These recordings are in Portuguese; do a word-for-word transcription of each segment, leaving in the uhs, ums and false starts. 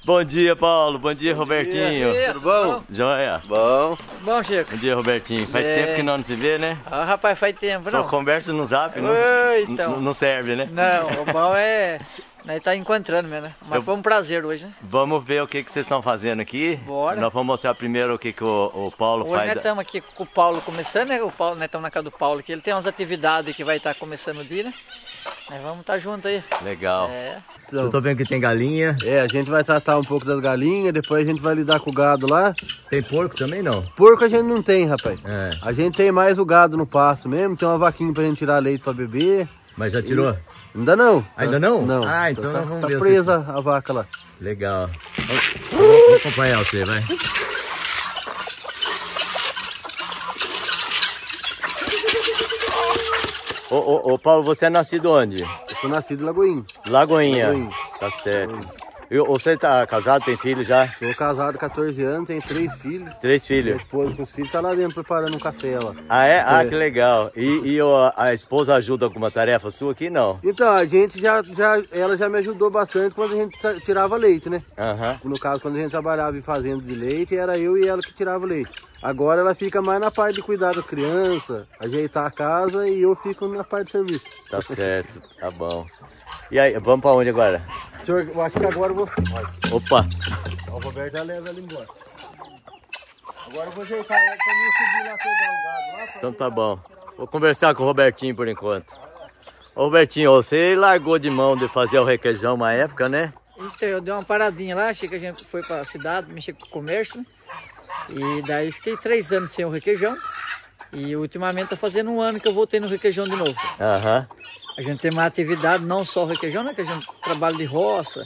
Bom dia, Paulo. Bom dia, Bom Robertinho. dia. Tudo bom? Joia. Bom. Bom, Chico. Bom dia, Robertinho. Faz É. tempo que nós não se vê, né? Ah, rapaz, faz tempo, Só não? conversa no zap, não, Oi, então. não, não serve, né? Não, o bom é... Nós tá encontrando mesmo, né? Mas Eu- foi um prazer hoje, né? Vamos ver o que, que vocês estão fazendo aqui. Bora. Nós vamos mostrar primeiro o que, que o, o Paulo Hoje faz. nós estamos aqui com o Paulo começando, né? O Paulo, nós estamos na casa do Paulo aqui. Ele tem umas atividades que vai estar começando o dia, né? Nós vamos estar juntos aí. Legal. É. Eu tô vendo que tem galinha. É, a gente vai tratar um pouco das galinhas, depois a gente vai lidar com o gado lá. Tem porco também, não? Porco a gente não tem, rapaz. É. A gente tem mais o gado no pasto mesmo, tem uma vaquinha pra gente tirar leite pra beber. Mas já tirou? Ainda não. Ainda não? Não. Ah, então tá, nós vamos tá ver se- presa a vaca lá. Legal. Vou, vou acompanhar você, vai. Ô, ô, ô, Paulo, você é nascido onde? Eu sou nascido em Lagoinha. Lagoinha. Lagoinha. Tá certo. E você tá casado, tem filho já? Sou casado há quatorze anos, tenho três filhos. Três Minha filhos. esposa com os filhos tá lá dentro preparando um café lá. Ah, é? Ah, É. que legal. E, e ó, a esposa ajuda com alguma tarefa sua aqui? Não. Então, a gente já, já, ela já me ajudou bastante quando a gente ta- tirava leite, né? Aham. No caso, quando a gente trabalhava em fazenda de leite, era eu e ela que tirava leite. Agora ela fica mais na parte de cuidar das crianças, ajeitar a casa e eu fico na parte de serviço. Tá certo, tá bom. E aí, vamos pra onde agora? Senhor, eu acho que agora eu vou... Olha, Opa! o Roberto já leva ela embora. Agora eu vou ajeitar ela pra mim subir lá pegar o gado lá. pra Então mim- tá bom. Vou conversar com o Robertinho por enquanto. Ô Robertinho, você largou de mão de fazer o requeijão uma época, né? Então, eu dei uma paradinha lá, achei que a gente foi pra cidade, mexer com o comércio, né? E daí fiquei três anos sem o requeijão. E ultimamente tá fazendo um ano que eu voltei no requeijão de novo. Aham. A gente tem uma atividade, não só o requeijão, né? Que a gente trabalha de roça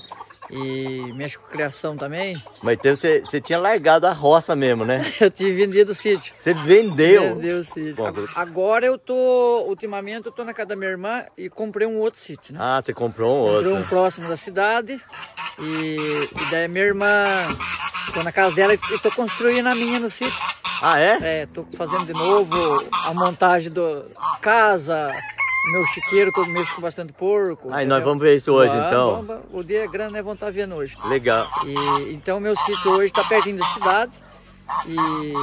e mexe com criação também. Mas então você, você tinha largado a roça mesmo, né? Eu tive vendido o sítio. Você vendeu. Vendeu o sítio. Bom, Ag- Agora eu tô, ultimamente eu tô na casa da minha irmã e comprei um outro sítio, né? Ah, você comprou um Comprei um outro. próximo da cidade e, e daí minha irmã, tô na casa dela e tô construindo a minha no sítio. Ah, é? É, tô fazendo de novo a montagem da casa, meu chiqueiro que eu mexo com bastante porco. Ah, e entendeu? nós vamos ver isso hoje, Vamos, então. vamos. O dia é grande, né? Vamos estar vendo hoje. Legal. E, então meu sítio hoje está pertinho da cidade e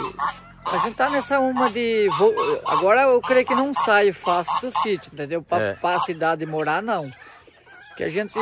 a gente tá nessa uma de... vo- Agora eu creio que não sai fácil do sítio, entendeu? Para É. a cidade morar, não. Porque a gente,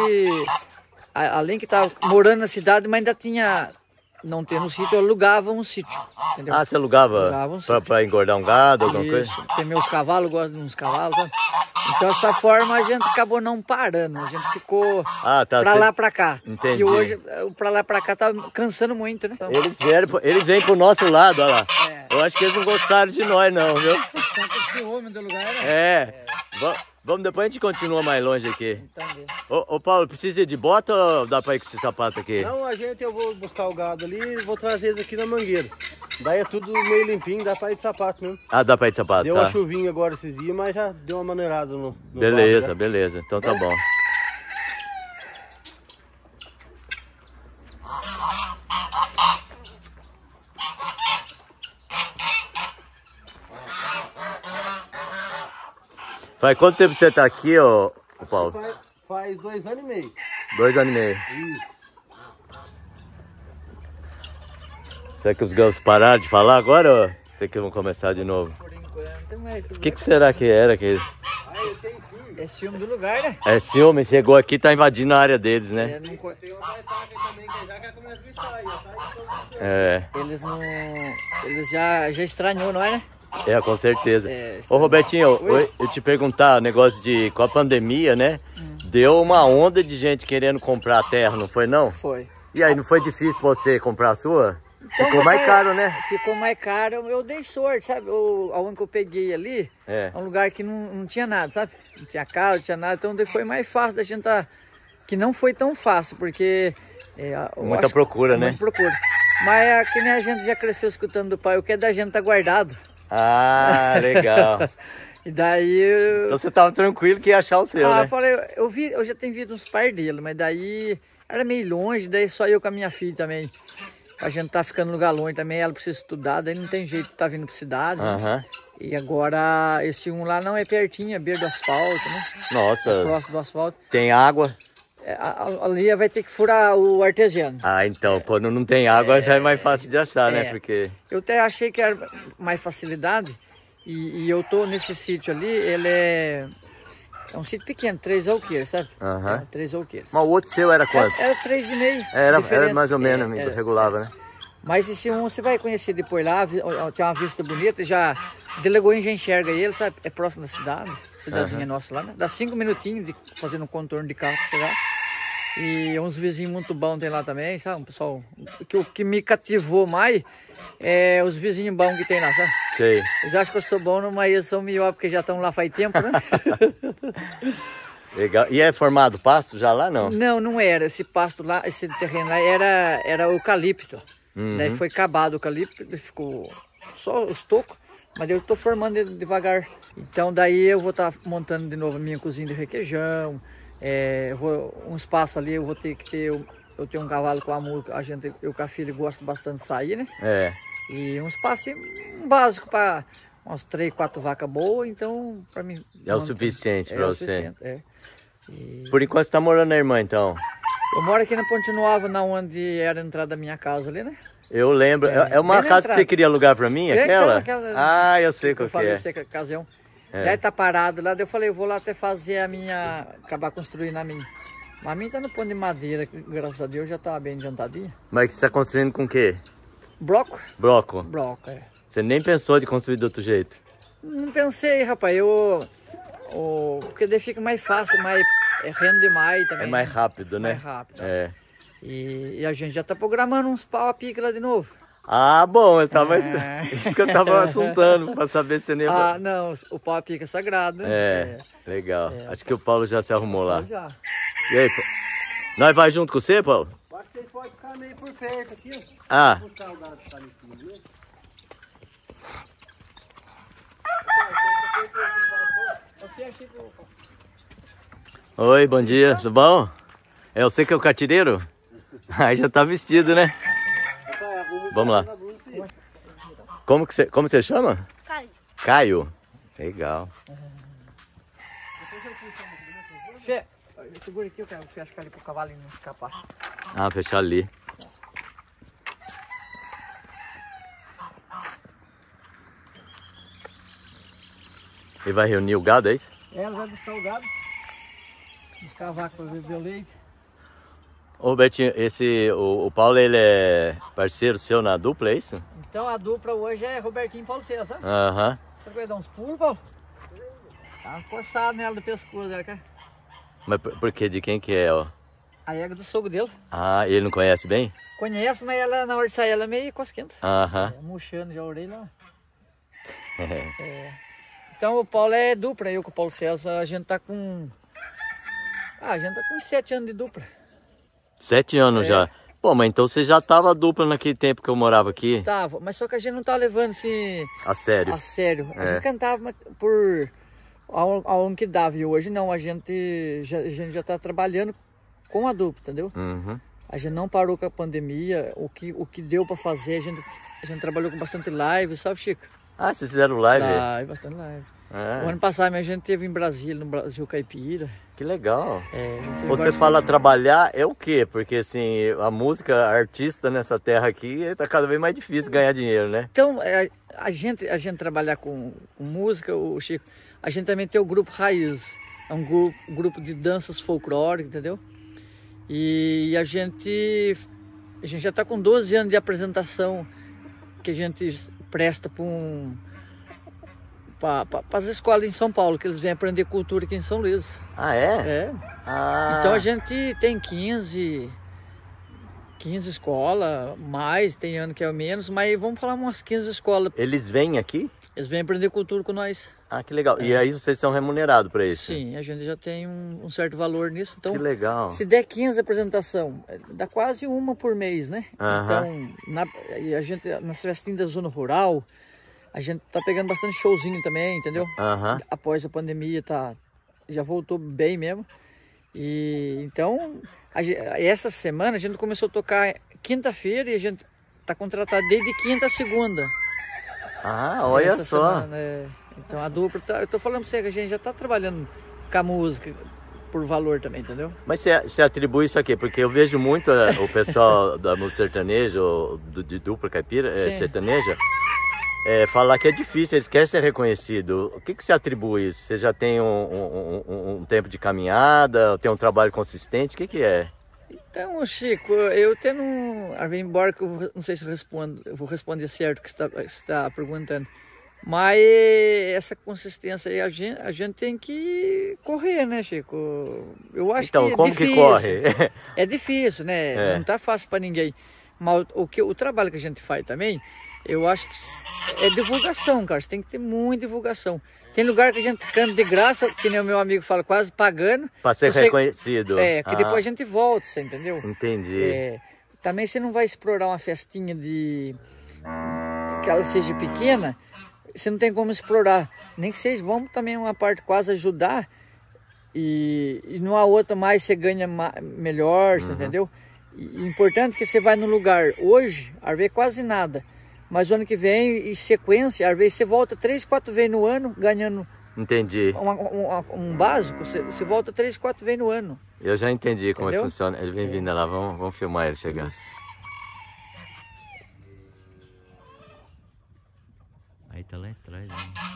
a- além que tá morando na cidade, mas ainda tinha... Não tendo um sítio, eu alugava um sítio, entendeu? Ah, você alugava Alugava um pra, sítio. pra engordar um gado, alguma coisa? Isso, tem meus cavalos, gosto de uns cavalos, sabe? Então dessa forma a gente acabou não parando, a gente ficou Ah, tá. pra você- lá pra cá. Entendi. E hoje o pra lá pra cá tá cansando muito, né? Então, Eles vieram, pro- eles vêm pro nosso lado, olha lá. É. Eu acho que eles não gostaram de nós, não, viu? tanto esse homem do lugar, né? É. Va- Vamos, depois a gente continua mais longe aqui. Então, vê. Ô, ô Paulo, precisa ir de bota ou dá pra ir com esse sapato aqui? Não, a gente, eu vou buscar o gado ali e vou trazer eles aqui na mangueira. Daí é tudo meio limpinho, dá pra ir de sapato mesmo. Ah, dá pra ir de sapato, Deu tá? uma chuvinha agora esses dias, mas já deu uma maneirada no, no Beleza, barro, beleza. Então tá bom. Faz quanto tempo você tá aqui, ô, ô já. Paulo? Faz, faz dois anos e meio. Dois anos e meio. Isso. Será que os gansos pararam de falar agora ou será que vão começar de novo? Por enquanto, mas... O que, que será que era? Que... Ah, eu tenho filho. É ciúme do lugar, né? É ciúme, chegou aqui e tá invadindo a área deles, É, né? não co- Tem outra etaca também que já quer começar a gritar aí, ó. Tá aí todo mundo. É, Eles não... Eles já, já estranhou, não é, né? é, com certeza. É, Ô Robertinho, Oi? eu, eu te perguntar, o negócio de, com a pandemia, né? Deu uma onda de gente querendo comprar a terra, não foi não? Foi. E aí, não foi difícil pra você comprar a sua? Então, Ficou mais você- caro, né? Ficou mais caro, eu dei sorte, sabe? O, aonde que eu peguei ali, É. é um lugar que não, não tinha nada, sabe? Não tinha casa, não tinha nada, então daí foi mais fácil da gente tá... Que não foi tão fácil, porque... é, eu Muita acho- procura, né? Muita procura. Mas é que nem a gente já cresceu escutando do pai, o que é da gente tá guardado. Ah, legal. E daí... Eu... Então você tava tranquilo que ia achar o seu, ah, eu né? falei, eu, vi, eu já tenho visto uns pardelos, mas daí era meio longe, daí só eu com a minha filha também. A gente tá ficando no lugar longe também, ela precisa estudar, daí não tem jeito de tá vindo pra cidade. né? Aham. E agora esse um lá não é pertinho, é beira do asfalto, né? Nossa, Próximo do asfalto. tem água? É, a- ali vai ter que furar o artesiano. Ah, então, quando não tem água já é mais fácil de achar, né? É. Porque... Eu até achei que era mais facilidade. E, e eu tô nesse sítio ali, ele é... É um sítio pequeno, três alqueires, sabe? Aham. É, três alqueires. Mas o outro seu era quanto? Era, era três e meio. Era, diferença. era mais ou menos, É, amigo, era. regulava, né? Mas esse um você vai conhecer depois lá, vi- ó, tem uma vista bonita, já Delegoinho já enxerga ele, sabe? É próximo da cidade, cidadinha nossa lá, né? Dá cinco minutinhos de fazendo um contorno de carro pra chegar. E uns vizinhos muito bons tem lá também, sabe? Um pessoal, o que, o que me cativou mais é os vizinhos bons que tem lá, sabe? Sei. Eles acham que eu sou bom, mas eles são melhor porque já estão lá faz tempo, né? Legal. E é formado pasto já lá, não? Não, não era. Esse pasto lá, esse terreno lá era, era eucalipto. Uhum. Daí foi acabado o eucalipto, ele ficou só os tocos, mas eu estou formando ele devagar. Então daí eu vou estar tá montando de novo a minha cozinha de requeijão. É, eu vou, um espaço ali eu vou ter que ter, eu, eu tenho um cavalo com a mula, a gente, eu com a filha gosto bastante de sair, né? É. E um espaço um básico para umas três, quatro vacas boas, então para mim... É o suficiente para o você. suficiente, é. E Por enquanto você tá morando na irmã, então? eu moro aqui na Ponte Nova, na onde era a entrada da minha casa ali, né? Eu lembro. É, é uma bem na casa que entrada. você queria alugar pra mim, É, aquela? aquela- Ah, eu sei Eu qual que falei é. pra você que a ocasião. É. Daí tá parado lá, daí eu falei, eu vou lá até fazer a minha, acabar construindo a minha. Mas a minha tá no pão de madeira, que, graças a Deus já tá bem adiantadinha. Mas que você tá construindo com o quê? Bloco? Bloco. Bloco, é. Você nem pensou de construir de outro jeito? Não pensei, rapaz, eu... O, porque daí fica mais fácil, mais, é, rende mais também. É mais né? rápido, né? Mais rápido. É. E, e a gente já tá programando uns pau a pique lá de novo. Ah, bom, eu tava... É. Isso que eu tava assuntando, pra saber se nem... Ah, não, o pau a pique é sagrado. né? É, legal. Acho que o Paulo já se arrumou lá. Já. E aí, Paulo? Nós vai junto com você, Paulo? Acho que vocês podem ficar meio por perto aqui, ó. Ah, Com saudade de estar aqui, viu? oi, bom dia, tudo bom? É você que é o cartireiro? Aí já tá vestido, né? Vamos lá. Como que você, como você chama? Caio. Caio. Legal. Fê, segura aqui, eu quero fechar ali pro cavalinho não escapar. Ah, fechar ali. E vai reunir o gado, é isso? Ela vai buscar o gado, buscar a vaca para beber o leite. Ô, Betinho, esse, o, o Paulo, ele é parceiro seu na dupla, é isso? Então a dupla hoje é Robertinho e Paulo César, sabe? Aham. Você vai dar uns pulos, Paulo? Tá uma coçada nela do pescoço dela, cara. Mas por, por que? De quem que é, ó? A égua do sogro dele. Ah, ele não conhece bem? Conhece, mas ela na hora de sair ela é meio cosquenta. Aham. É, murchando já a orelha. É. Então o Paulo é dupla, eu com o Paulo César, a gente tá com... Ah, a gente tá com sete anos de dupla. Sete anos É. já. Pô, mas então você já tava dupla naquele tempo que eu morava aqui? Tava, mas só que a gente não tá levando assim A sério? a sério. A É. gente cantava mas por aon- aonde que dava. E hoje não, a gente já, a gente já tá trabalhando com a dupla, entendeu? Uhum. A gente não parou com a pandemia, o que, o que deu para fazer, a gente, a gente trabalhou com bastante live, sabe, Chico? Ah, vocês fizeram live? Live, bastante live. Ah, O ano passado a gente teve em Brasília, no Brasil Caipira. que legal. É, teve Você vários- fala trabalhar é o quê? Porque assim, a música, artista nessa terra aqui, tá cada vez mais difícil ganhar dinheiro, né? Então, é, a gente, a gente trabalhar com, com música, o Chico, a gente também tem o grupo Raiz. É um grupo, grupo de danças folclóricas, entendeu? E a gente, a gente já está com doze anos de apresentação que a gente presta para um, para as escolas em São Paulo, que eles vêm aprender cultura aqui em São Luís. Ah, é? É. Ah, Então a gente tem quinze, quinze escolas, mais, tem ano que é menos, mas vamos falar umas quinze escolas. eles vêm aqui? Eles vêm aprender cultura com nós. Ah, que legal. E aí vocês são remunerados para isso? Sim, a gente já tem um, um certo valor nisso. Então, Que legal. se der quinze apresentação, dá quase uma por mês, né? Aham. Então, na, e a gente, nas festinhas da zona rural, a gente tá pegando bastante showzinho também, entendeu? Aham. Após a pandemia, tá, já voltou bem mesmo. E então, a gen- essa semana a gente começou a tocar quinta-feira e a gente tá contratado desde quinta a segunda. Ah, olha Essa só. semana, é. Então a dupla, tá, eu tô falando pra você que a gente já tá trabalhando com a música por valor também, entendeu? Mas você, você atribui isso aqui? Porque eu vejo muito é, o pessoal da música sertaneja, ou do, de dupla caipira, é, sertaneja, é, falar que é difícil, eles querem ser reconhecidos. O que, que você atribui isso? Você já tem um, um, um, um tempo de caminhada, tem um trabalho consistente? O que, que é? Então, Chico, eu tendo um... Embora que eu não sei se eu respondo, eu vou responder certo o que você está, está perguntando. Mas essa consistência aí, a gente, a gente tem que correr, né, Chico? Eu acho então, que é como difícil. que corre? É difícil, né? É. Não tá fácil para ninguém. Mas o, que, o trabalho que a gente faz também, eu acho que é divulgação, cara. Você tem que ter muita divulgação. Tem lugar que a gente canta de graça, que nem o meu amigo fala, quase pagando. Para ser você, reconhecido. É, que ah. depois a gente volta, você entendeu? Entendi. É, também você não vai explorar uma festinha de... que ela seja pequena, você não tem como explorar. Nem que seja, vamos também uma parte quase ajudar e, e numa outra mais você ganha ma melhor, você uhum. entendeu? E importante que você vai no lugar hoje, às vezes quase nada, mas o ano que vem, em sequência, às vezes você volta três, quatro vezes no ano, ganhando. Entendi. Uma, um, um básico, você, você volta três, quatro vezes no ano. Eu já entendi como entendeu? é que funciona. Ele vem vindo lá, vamos, vamos filmar ele chegar. Aí tá lá atrás, né?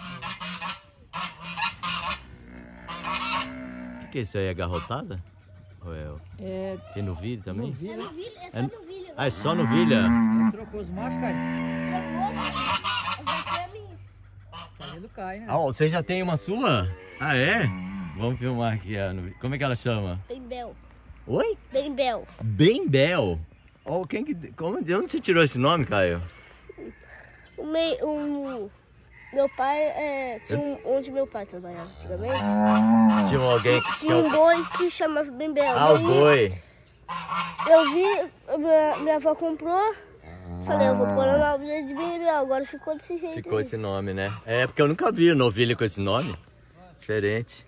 O que é isso aí? É garrotada? Ou é... é... Tem novilha também? Novilha. É novilha, é só é... novilha. Ah, é só novilha? Ele trocou os machos, cara? Trocou, essa aqui é minha. Tá vendo cai, né? Ah, você já tem uma sua? Ah, é? Vamos filmar aqui a novilha. Como é que ela chama? Bembel. Oi? Bembel. Bembel? Oh, quem que... Como... De onde você tirou esse nome, Caio? O meu, um, meu pai, é, tinha um, onde meu pai trabalhava antigamente. Tinha alguém que tinha... um boi que chamava Bembel. Ah, o boi. Eu vi, minha, minha avó comprou, falei, eu vou pôr o nome de Bembel, agora ficou desse jeito. Ficou aí. esse nome, né? É, porque eu nunca vi novilha com esse nome. Diferente.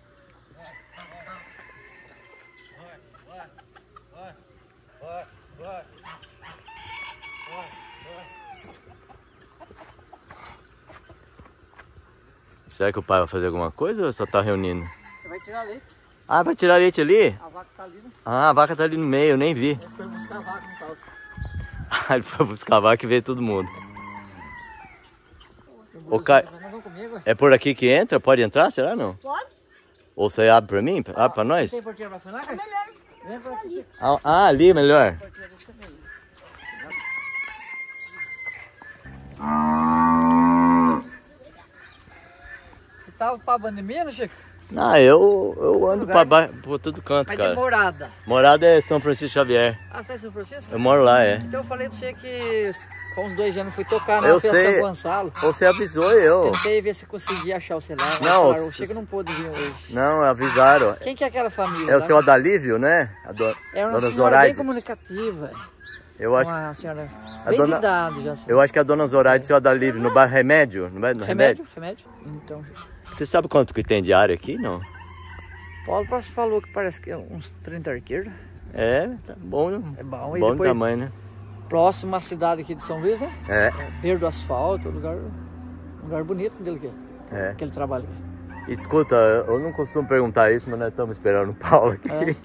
Será que o pai vai fazer alguma coisa ou só tá reunindo? Vai tirar leite. Ah, vai tirar leite ali? A vaca tá ali, né? Ah, a vaca tá ali no meio, eu nem vi. Ele foi buscar a vaca no caso. Ah, ele foi buscar a vaca e veio todo mundo. Ô, Caio, é por aqui que entra? Pode entrar, será não? Pode? Ou você abre pra mim? Abre pra nós? Tem porteira pra fora, É melhor vem pra aqui. Ah, ah, ali, melhor. Você tava pra bandemia, Chico? Ah, eu, eu ando pra baixo, por todo canto, Mas cara. de morada. Morada é São Francisco Xavier. Ah, você é São Francisco? Eu moro lá, é. Então eu falei pra você que com uns dois anos fui tocar na Eu festa sei. São Gonçalo. Ou você avisou eu. Tentei ver se conseguia achar o celular. Não, Claro, o se- Chico não pôde vir hoje. Não, avisaram. Quem que é aquela família? É o lá? seu Adalívio, né? A do... É uma Dona senhora bem Zoraide. comunicativa. Eu acho, Uma senhora A bem dona- de idade já. Assim. eu acho que é a Dona Zoraide e o seu Adalívio, no bairro Remédio. No bairro do Remédio. Remédio? Remédio? Então, Você sabe quanto que tem de área aqui, não? Paulo falou que parece que é uns trinta arqueiros. É, tá bom. É bom. E Bom de depois, tamanho, né? próximo à cidade aqui de São Luís, né? É, É, Beira do Asfalto, lugar, lugar bonito dele que, é. que ele trabalha. Escuta, eu não costumo perguntar isso, mas nós estamos esperando o Paulo aqui.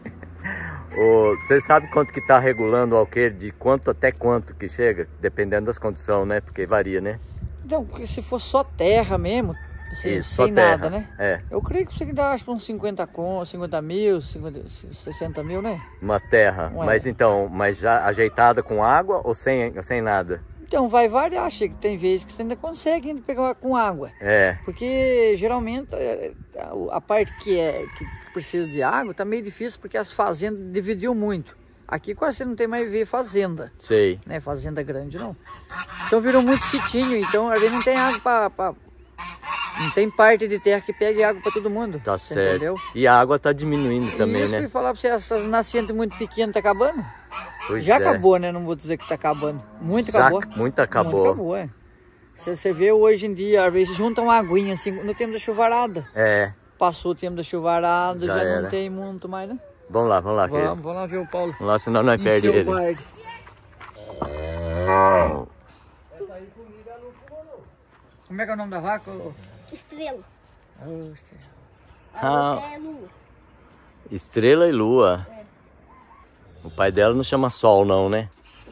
Ô, você sabe quanto que tá regulando o alqueire, de quanto até quanto que chega? Dependendo das condições, né? Porque varia, né? Então, porque se for só terra mesmo, sem, Isso, só sem terra. nada, né? É, Eu creio que você dá acho, uns cinquenta com, cinquenta mil, cinquenta, sessenta mil, né? uma terra. Ué. Mas então, mas já ajeitada com água ou sem, sem nada? Então vai variar, Chico. Tem vezes que você ainda consegue ainda pegar com água. É, Porque geralmente é, a- a parte que, é, que precisa de água tá meio difícil porque as fazendas dividiu muito. Aqui quase você não tem mais ver fazenda, sei. né? Fazenda grande não. Então virou muito sitinho, então às vezes não tem água para... Não tem parte de terra que pegue água para todo mundo. Tá você certo. Entendeu? E a água tá diminuindo também, e isso que eu né? ia falar para você, essas nascentes muito pequenas tá acabando? Pois Já é. acabou, né? Não vou dizer que tá acabando. Muito Já- acabou. muito acabou. Muito acabou, é. Se você vê hoje em dia, às vezes juntam uma aguinha assim, no tempo da chuvarada. É, Passou o tempo da chuvarada, Já já, era. não tem muito mais, né? vamos lá, vamos lá, querido. Vamos, vamos lá ver o Paulo. Vamos lá, senão nós perdemos Encher o ele. guarda. Como é que é o nome da vaca? ô? Estrela. Ô, A Ah. outra é lua. Estrela e lua. É. O pai dela não chama sol não, né?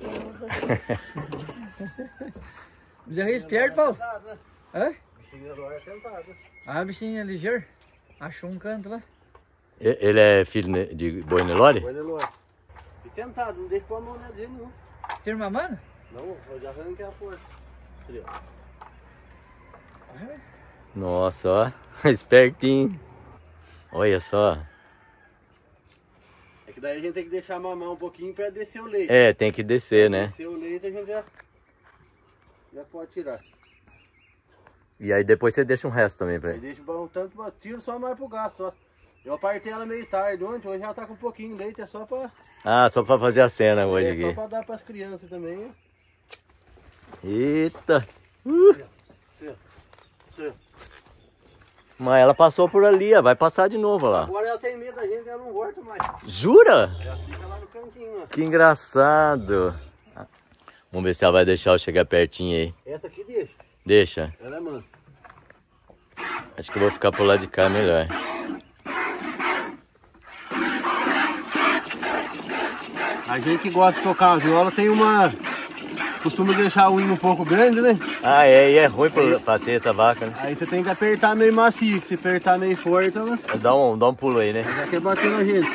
Já é esperto, Paulo? Hã? Bichinho agora é tentado. Ah, bichinho é ligeiro. Achou um canto lá. E- Ele é filho ne- de boi Nelore? Olha ele e tentado, não deixa pôr a mão nele não. Tem uma mano? Não, eu já arranquei a porta. Ali, ó. Nossa, ó. Espertinho. Olha só. É que daí a gente tem que deixar mamar um pouquinho pra descer o leite. É, tem que descer, né? Descer o leite a gente já, já pode tirar. E aí depois você deixa um resto também pra Aí ele. deixa um tanto, tiro só mais pro gasto, ó. Eu apartei ela meio tarde ontem, hoje já tá com um pouquinho de leite, é só pra... Ah, só pra fazer a cena hoje É só aqui. pra dar pras crianças também, ó. Eita. Uh. Assim, ó. Assim, ó. Mas ela passou por ali, ó. Vai passar de novo lá. Agora ela tem medo da gente, ela não volta mais. Jura? Ela fica lá no cantinho, ó. Que engraçado. Vamos ver se ela vai deixar eu chegar pertinho aí. Essa aqui deixa, Deixa. ela é mansa. Acho que eu vou ficar pro lado de cá melhor. A gente que gosta de tocar a viola tem uma... Costuma deixar a unha um pouco grande, né? Ah, é, e é ruim pra, pra teta vaca, né? Aí você tem que apertar meio macio, se apertar meio forte, ela Dá um, dá um pulo aí, né? já quer bater na gente.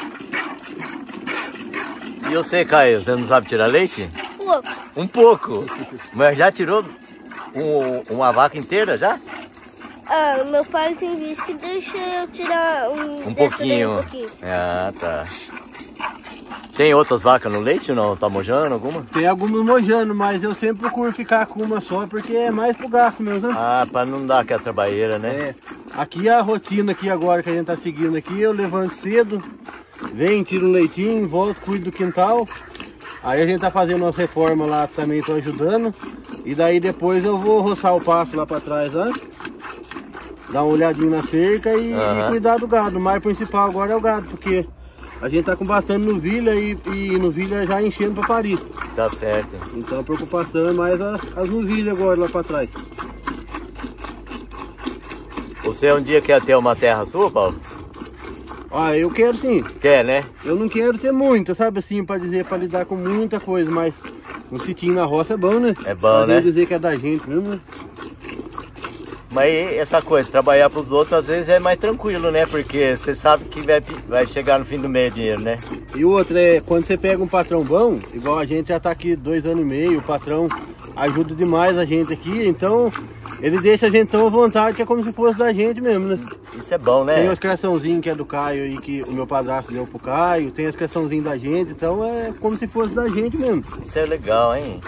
E você, Caio, você não sabe tirar leite? Pouco. Um pouco. Mas já tirou um- uma vaca inteira já? Ah, meu pai tem visto que deixa eu tirar um, Um dessa daí pouquinho. um pouquinho. Ah, tá. Tem outras vacas no leite ou não? Tá mojando alguma? Tem alguns mojando, mas eu sempre procuro ficar com uma só, porque é mais pro gasto mesmo, né? Ah, pra não dar aquela trabalheira, né? É, aqui a rotina aqui agora que a gente tá seguindo aqui, eu levanto cedo, venho, tiro um leitinho, volto, cuido do quintal. Aí a gente tá fazendo umas reformas lá, também tô ajudando. E daí depois eu vou roçar o pasto lá pra trás, lá. Dar uma olhadinha na cerca e, Aham. e cuidar do gado. O mais principal agora é o gado, porque a gente tá com bastante novilha e, e novilha já enchendo pra parir. Tá certo. Então a preocupação é mais a- as novilhas agora lá pra trás. Você um dia quer ter uma terra sua, Paulo? Ah, eu quero sim. Quer, né? Eu não quero ter muita, sabe assim, pra dizer, pra lidar com muita coisa, mas um sitinho na roça é bom, né? É bom, pra né? dizer que é da gente mesmo, né? Mas e essa coisa, trabalhar pros outros às vezes é mais tranquilo, né? Porque você sabe que vai, vai chegar no fim do mês dinheiro, né? E outra é, quando você pega um patrão bom, igual a gente já tá aqui dois anos e meio, o patrão ajuda demais a gente aqui, então ele deixa a gente tão à vontade que é como se fosse da gente mesmo, né? Isso é bom, Tem né? as criaçãozinhas que é do Caio aí, que o meu padrasto deu pro Caio, tem as criaçãozinhas da gente, então é como se fosse da gente mesmo. Isso é legal, hein?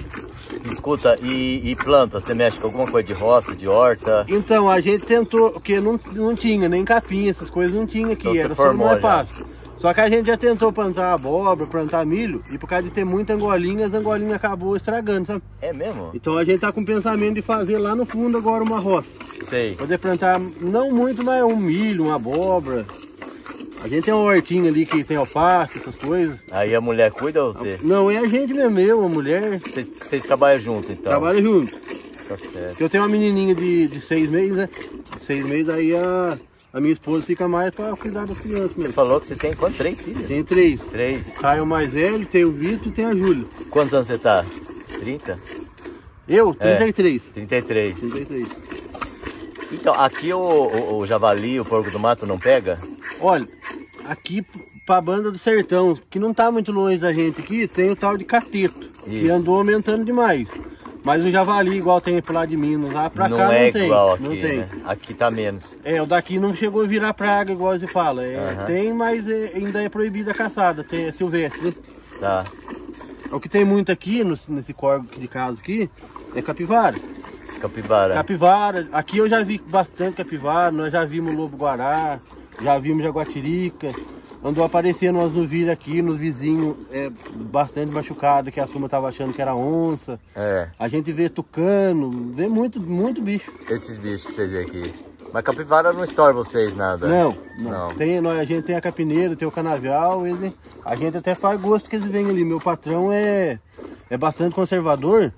Escuta, e, e planta? Você mexe com alguma coisa de roça, de horta? Então, a gente tentou, porque não, não tinha nem capim, essas coisas não tinha aqui, Então você era só formou mais já. fácil. Só que a gente já tentou plantar abóbora, plantar milho, e por causa de ter muita angolinha, as angolinhas acabou estragando, sabe? É mesmo? Então a gente tá com o pensamento de fazer lá no fundo agora uma roça. Sei. Poder plantar, não muito, mas um milho, uma abóbora. A gente tem uma hortinha ali que tem alface, essas coisas. Aí a mulher cuida ou você? Não, é a gente mesmo, eu, a mulher, Vocês, vocês trabalham junto, então? trabalha junto. Tá certo. Eu tenho uma menininha de, de seis meses, né? De seis meses, aí a, a minha esposa fica mais pra cuidar das crianças Você mesmo. falou que você tem quantos? Três filhos? Tem três. Três. Caio mais velho, tem o Vitor e tem a Júlia. Quantos anos você tá? trinta? Eu, trinta e três. trinta e três. trinta e três. Então, aqui o, o, o javali, o porco do mato não pega? Olha, aqui pra banda do sertão, que não tá muito longe da gente aqui, tem o tal de cateto, que Isso. andou aumentando demais. Mas o javali, igual tem pro lado de Minas, lá pra não cá é não tem. igual aqui, não tem. né? Aqui tá menos. É, o daqui não chegou a virar praga, igual você fala. É, Aham. Tem, mas é- ainda é proibida a caçada, tem, é silvestre, né? Tá. O que tem muito aqui, no- nesse córrego de casa aqui, é capivara. Capibara. Capivara, aqui eu já vi bastante capivara, nós já vimos lobo-guará, já vimos jaguatirica. Andou aparecendo umas novilhas aqui nos vizinhos, é, bastante machucada, que a turma tava achando que era onça. É, A gente vê tucano, vê muito, muito bicho. esses bichos que você vê aqui. Mas capivara não estoura vocês nada? Não, não. Não. Tem, nós, a gente tem a capineira, tem o canavial, ele, a gente até faz gosto que eles vêm ali. Meu patrão é, é bastante conservador,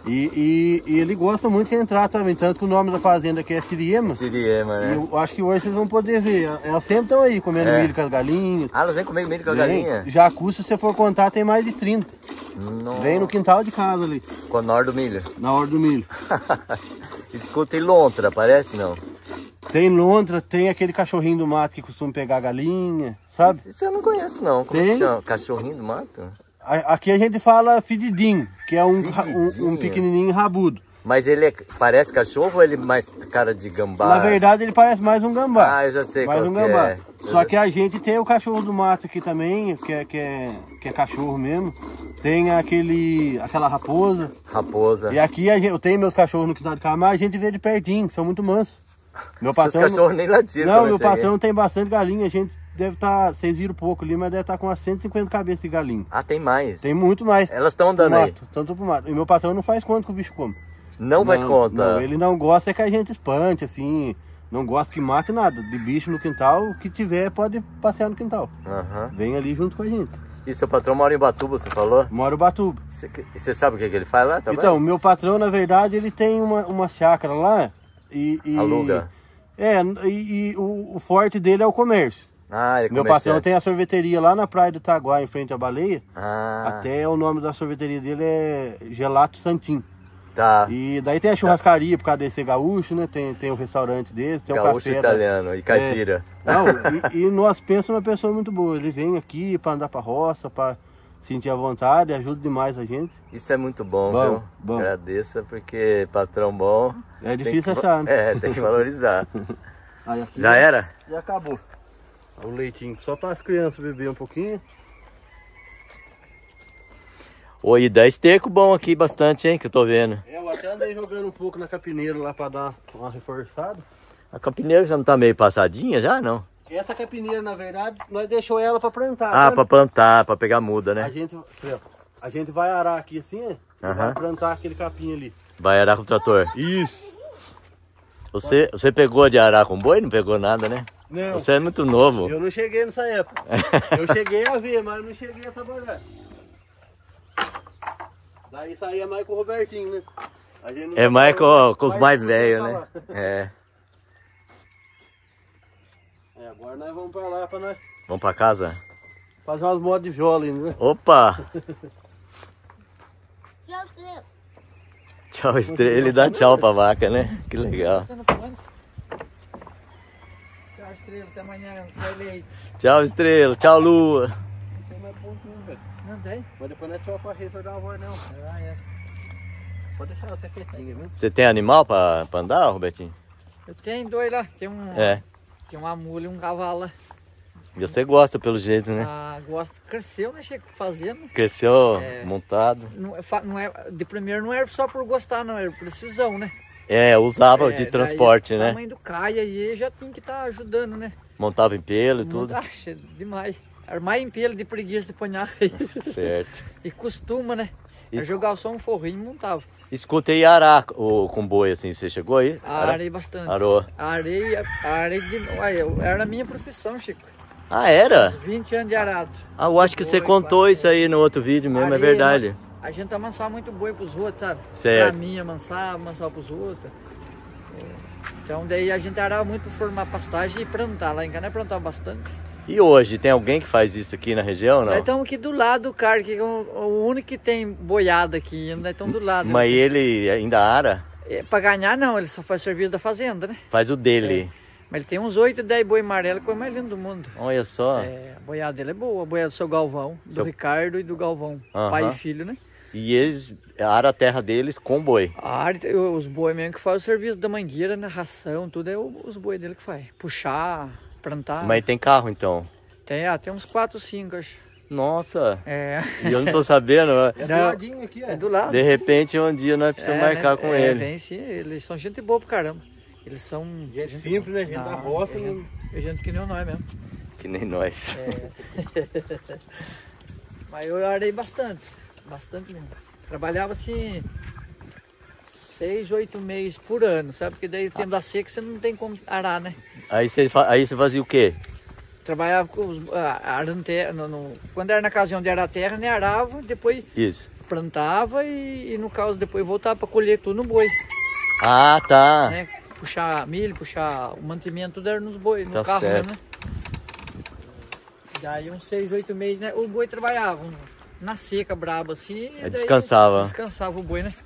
E, e, e ele gosta muito que entrar também, tanto que o nome da fazenda aqui é Siriema. Siriema, né? Eu acho que hoje vocês vão poder ver. Elas sempre estão aí comendo É. milho com as galinhas. Ah, elas vêm comer milho com a Vem. galinha? Jacu, se você for contar, tem mais de trinta. Nossa. Vem no quintal de casa ali, Com a nor do milho. na hora do milho. Escuta, e lontra, parece não? Tem lontra, tem aquele cachorrinho do mato que costuma pegar a galinha, sabe? Isso eu não conheço não. Como Tem. que chama? Cachorrinho do mato? A- Aqui a gente fala fedidinho, que é um, ra- um, Fedidinho? um pequenininho rabudo. Mas ele é, parece cachorro ou ele é mais cara de gambá? Na verdade ele parece mais um gambá. Ah, eu já sei mais qual um que gambá. é. Só que a gente tem o cachorro do mato aqui também, que é, que é, que é cachorro mesmo. Tem aquele, aquela raposa. Raposa. E aqui a gente, eu tenho meus cachorros no quintal de casa, mas a gente vê de pertinho, são muito mansos. Meu Seus patrão, cachorros nem latiram. não, quando meu eu cheguei. patrão tem bastante galinha, a gente deve estar, vocês viram pouco ali, mas deve estar com umas cento e cinquenta cabeças de galinha. Ah, tem mais. Tem muito mais. Elas estão pro andando aí. mato, tanto pro mato. E meu patrão não faz conta que o bicho come. Não faz conta. Não, ele não gosta é que a gente espante, assim, não gosta que mate nada. De bicho no quintal, o que tiver pode passear no quintal. Aham. Vem ali junto com a gente. E seu patrão mora em Batuba, você falou? Mora o Batuba. Você, você sabe o que, que ele faz lá também? Então, meu patrão, na verdade, ele tem uma, uma chácara lá e... e Aluga. É, e, e o, o forte dele é o comércio. Ah, ele é Meu comerciante. patrão tem a sorveteria lá na praia do Itaguá, em frente à baleia. Ah, Até o nome da sorveteria dele é Gelato Santim. tá. E daí tem a churrascaria, por causa desse gaúcho, né? Tem, tem o restaurante desse, tem Gaúcho o café. italiano e caipira. É, não, e, e nós pensamos numa pessoa muito boa. Ele vem aqui para andar pra roça, para sentir a vontade, ajuda demais a gente. Isso é muito bom, Bom, viu? bom. Agradeça, porque patrão bom... É tem difícil que- achar, né? É, tem que valorizar. Aí aqui Já era? Já acabou. O leitinho só para as crianças beber um pouquinho. Oi, dá esterco bom aqui bastante, hein, que eu tô vendo. É, eu até andei jogando um pouco na capineira lá para dar uma reforçada. A campineira já não tá meio passadinha já, não? Essa capineira, na verdade, nós deixou ela para plantar. Ah, sabe? pra plantar, pra pegar muda, A né? gente, a gente vai arar aqui assim, ó, e Aham. vai plantar aquele capim ali. Vai arar com o trator. Isso. Você, você pegou de arar com boi? Não pegou nada, né? Não, Você é muito novo. eu não cheguei nessa época. Eu cheguei a ver, mas não cheguei a trabalhar. Daí saía mais com o Robertinho, né? A gente não É mais trabalhava, com, com os mas mais não velhos, podia né? falar. É. É, agora nós vamos pra lá pra nós Vamos pra casa? fazer umas modas de viola ainda, né? Opa! Já estrela. Tchau, estrela. Ele dá tchau pra vaca, né? Que legal. Você não pode? Tchau, estrela, até amanhã. Vai leite. Tchau, estrela. Tchau, lua. Não tem mais ponto não, velho. Não tem? Mas depois não é só pra ressortar uma voz, não. Ah, é. Pode deixar até quietinha, viu? Você tem animal pra, pra andar, Robertinho? Eu tenho dois lá. Tem um, É. tem uma mula e um cavalo lá. E você gosta pelo jeito, né? Ah, gosto. Cresceu, né, Chico? Fazendo. Cresceu É. montado. Não, é fa- não é, de primeiro não era só por gostar, não. Era precisão, né? É, usava É, de daí transporte, O né? tamanho do caia aí já tem que estar ajudando, né? Montava em pelo e tudo. Ah, demais. Armar em pelo de preguiça de ponhar isso. Certo. E costuma, né? Isso- Eu jogava só um forrinho e montava. Escuta aí arar o, com boi assim, você chegou aí? Ara- Arei bastante. Arou. Arei, arei de... Olha, eu- era a minha profissão, Chico. Ah, era? vinte anos de arado. Ah, eu acho que você Boi, contou quase isso aí no outro vídeo mesmo, é Arei, verdade. né? A gente amansava muito boi pros outros, sabe? Certo. Pra mim amansava, amansava pros outros. É, então daí a gente arava muito pra formar pastagem e plantar. Lá em Caná plantava bastante. E hoje, tem alguém que faz isso aqui na região ou Nós não? estamos aqui do lado do cara, que é o, o único que tem boiada aqui. Nós estamos do lado. Mas ele ainda ara? É, pra ganhar não, ele só faz serviço da fazenda, né? Faz o dele. Mas ele tem uns oito, dez boi amarelo, que é o mais lindo do mundo. Olha só. É, a boiada dele é boa, a boiada do seu Galvão, do Seu- Ricardo e do Galvão, Aham. pai e filho, né? E eles aram a terra deles com boi. A área, os boi mesmo que faz o serviço da mangueira, né? Ração, tudo é o- os boi dele que faz. Puxar, plantar. Mas tem carro então? Tem, ah, tem uns quatro, cinco, acho. Nossa. É. E eu não tô sabendo. ó. É do Não. ladinho aqui, ó. É do lado. De repente um dia nós precisamos É, marcar né? com é, ele. Vem sim, eles são gente boa pro caramba. Eles são Gente simples, né? Gente Não, da roça. é né? gente, é gente que nem nós mesmo. Que nem nós. Mas eu arei bastante, bastante mesmo. Trabalhava assim, seis, oito meses por ano, sabe? Porque daí o tempo da seca você não tem como arar, né? Aí você, fa- aí você fazia o quê? Trabalhava com os, ah, arando terra, no, no- quando era na ocasião de arar terra, né? Arava, depois Isso. plantava e, e no caso depois voltava para colher tudo no boi. Ah, tá. Né? Puxar milho, puxar o mantimento, tudo era nos boi, no Tá carro certo. mesmo, né? Daí uns seis, oito meses, né? O boi trabalhava na seca, brabo assim. E daí descansava. Descansava o boi, né?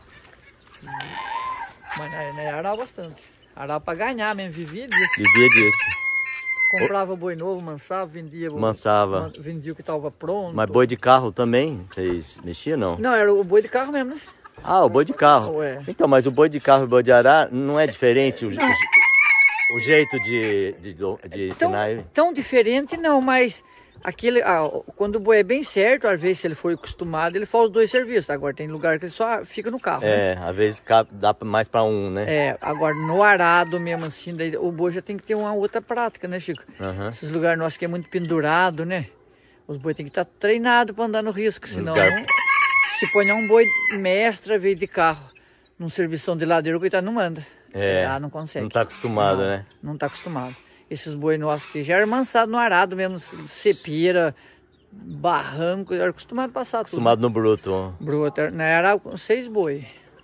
Mas né, né, arava bastante. Arava para ganhar mesmo, vivia disso. Vivia disso. Comprava boi novo, mansava, vendia. Mansava. man- Vendia o que estava pronto. Mas boi de carro também? Vocês mexiam, não? Não, era o boi de carro mesmo, né? Ah, o boi de carro. Ué. Então, mas o boi de carro e o boi de arar não é diferente o, o, o jeito de, de, de ensinar ele? Tão diferente não, mas aquele, ah, quando o boi é bem certo, às vezes se ele for acostumado, ele faz os dois serviços. Agora tem lugar que ele só fica no carro. Né? É, às vezes ca- dá mais pra um, né? É, agora no arado mesmo assim, daí, o boi já tem que ter uma outra prática, né, Chico? Aham. Esses lugares nossos que é muito pendurado, né? Os boi tem que estar treinados para andar no risco, senão lugar- não- se põe um boi mestre veio de carro num servição de ladeira, o coitado não anda. É, Ah, não consegue. não tá acostumado, Não, né? Não tá acostumado. Esses boi nossos que já eram mansados no arado mesmo, cepira, barranco, era acostumado a passar Acostumado no bruto. tudo. Bruto, né? Era com seis boi.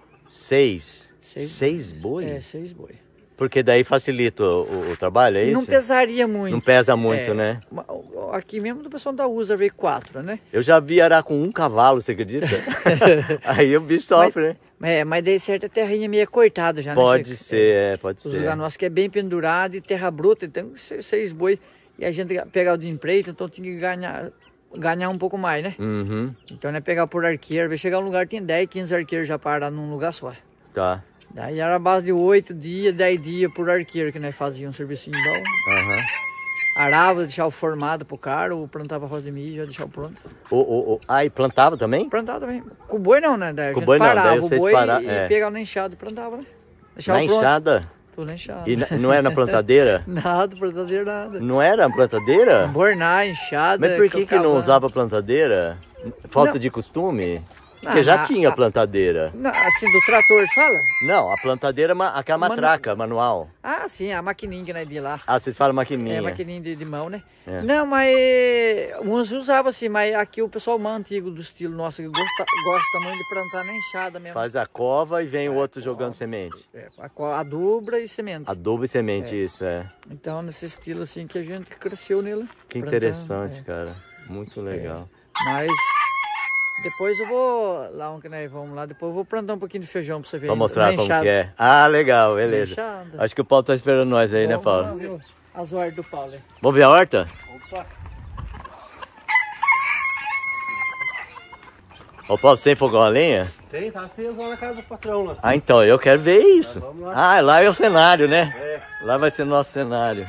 Seis? Seis- Seis boi? É, seis boi. Porque daí facilita o, o- o trabalho, é E isso? não pesaria muito. Não pesa muito, É, né? ma- Aqui mesmo do pessoal da U S A veio quatro, né? Eu já vi arar com um cavalo, você acredita? Aí o bicho sofre, né? É, mas daí certa terrinha meio cortada já, né? Pode Chico? ser, é, pode Os ser. lugares nossos que é bem pendurado e terra bruta, então se- seis boi e a gente pegar o de empreito, então tinha que ganhar, ganhar um pouco mais, né? Uhum, Então né, pegar por arqueiro, vai chegar um lugar que tem dez, quinze arqueiros já parados num lugar só. tá. Daí era a base de oito dias, dez dias por arqueiro que nós fazíamos um servicinho bom. Aham. Arava, deixava formado pro cara, ou plantava roça de milho, já deixava pronto. O, o, o... Ah, e plantava também? Plantava também. Com o boi não, né? Daí a Com o gente boi não, parava daí o vocês boi para- e é. pegava na enxada e plantava, né? Deixava Na pronto. enxada? Tudo na enxada. E na- não é na plantadeira? Nada, plantadeira, nada. Não era plantadeira? Bornar, enxada. Mas por que que não cavando. usava plantadeira? Falta Não. de costume? Porque Não, já na- tinha a- plantadeira. Não, assim, do trator, você fala? Não, a plantadeira, é ma- aquela Manu- matraca manual. Ah, sim, a maquininha que nós de lá. Ah, vocês falam maquininha. É, maquininha de, de mão, né? É. Não, mas uns usavam assim, mas aqui o pessoal mais antigo do estilo nosso que gosta, gosta muito de plantar na enxada mesmo. Faz a cova e vem o outro jogando semente. É, a, co- a dobra e semente. Adubo e semente, isso, é. Então, nesse estilo assim que a gente cresceu nele. Que plantando, interessante, é. cara. Muito legal. Mas depois eu vou, lá onde nós vamos lá, depois eu vou plantar um pouquinho de feijão pra você ver. Pra mostrar na como enxada. que é. Ah, legal, beleza. enxada. Acho que o Paulo tá esperando nós aí, né, Vamos lá Paulo? ver as hortas do Paulo. hein? Vamos ver a horta? Opa. Ô, Paulo, sem fogão a lenha? Tem, tá aceso lá na casa do patrão lá. Ah, então, eu quero ver isso. Tá, vamos lá. Ah, lá é o cenário, né? É. Lá vai ser o nosso cenário.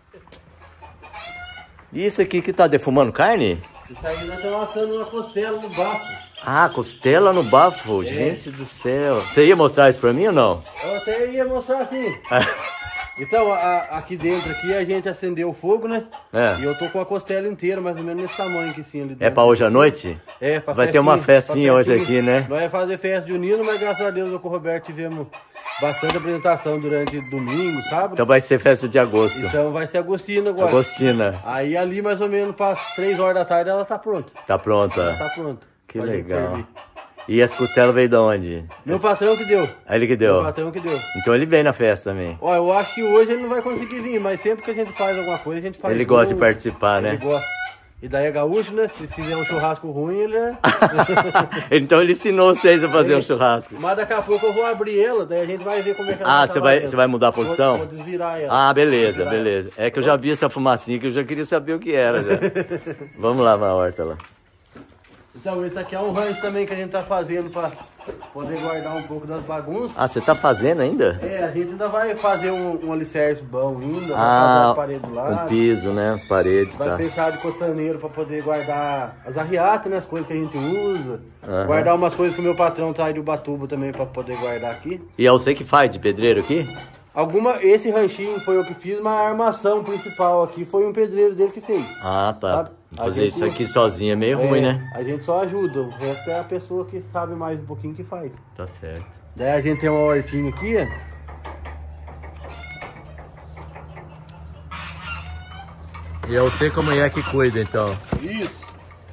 E isso aqui que tá defumando carne? Isso aí nós estamos assando uma costela no bafo. Ah, costela no bafo. Gente do céu. Você ia mostrar isso pra mim ou não? Eu até ia mostrar assim. Então, a- aqui dentro aqui a gente acendeu o fogo, né? É. E eu tô com a costela inteira, mais ou menos nesse tamanho aqui assim ali dentro. É pra hoje à noite? É, pra Vai ter uma festinha pra hoje aqui, né? Nós ia fazer festa de unino, mas graças a Deus eu com o Roberto tivemos bastante apresentação durante domingo, sábado. Então vai ser festa de agosto. Então vai ser Agostina agora. Agostina. Aí ali mais ou menos para três horas da tarde ela tá pronta. Tá pronta. Tá pronta. Que pra gente legal. servir. E essa costela veio de onde? Meu patrão que deu. Aí ele que Meu deu. patrão que deu. Então ele vem na festa também. Ó, eu acho que hoje ele não vai conseguir vir, mas sempre que a gente faz alguma coisa, a gente faz. Ele com- gosta de participar, Ele né? gosta. E daí é gaúcho, né? Se fizer um churrasco ruim, ele é... Então ele ensinou vocês a fazer um churrasco. Mas daqui a pouco eu vou abrir ela, daí a gente vai ver como é que ela Ah, tá você vai, trabalhando. você vai mudar a Vou- posição? Vou desvirar ela. Ah, beleza, Desvirar ela. beleza. É que eu já vi essa fumacinha que eu já queria saber o que era. Já. Vamos lá na horta lá. Então, esse aqui é um rancho também que a gente tá fazendo pra poder guardar um pouco das bagunças. Ah, você tá fazendo ainda? É, a gente ainda vai fazer um, um alicerce bom ainda, vai fazer Ah, as paredes do lado. um piso, né? As paredes, Vai tá. fechar de costaneiro pra poder guardar as arriatas, né? As coisas que a gente usa. Aham. Guardar umas coisas que o meu patrão traz de Ubatuba também pra poder guardar aqui. E é você que faz de pedreiro aqui? Alguma, esse ranchinho foi eu que fiz, mas a armação principal aqui foi um pedreiro dele que fez. Ah, tá. Sabe? A Fazer gente- isso aqui sozinho é meio É, ruim, né? A gente só ajuda, o resto é a pessoa que sabe mais um pouquinho que faz. Tá certo. Daí a gente tem uma hortinha aqui, ó. E eu sei como é que cuida, então. Isso.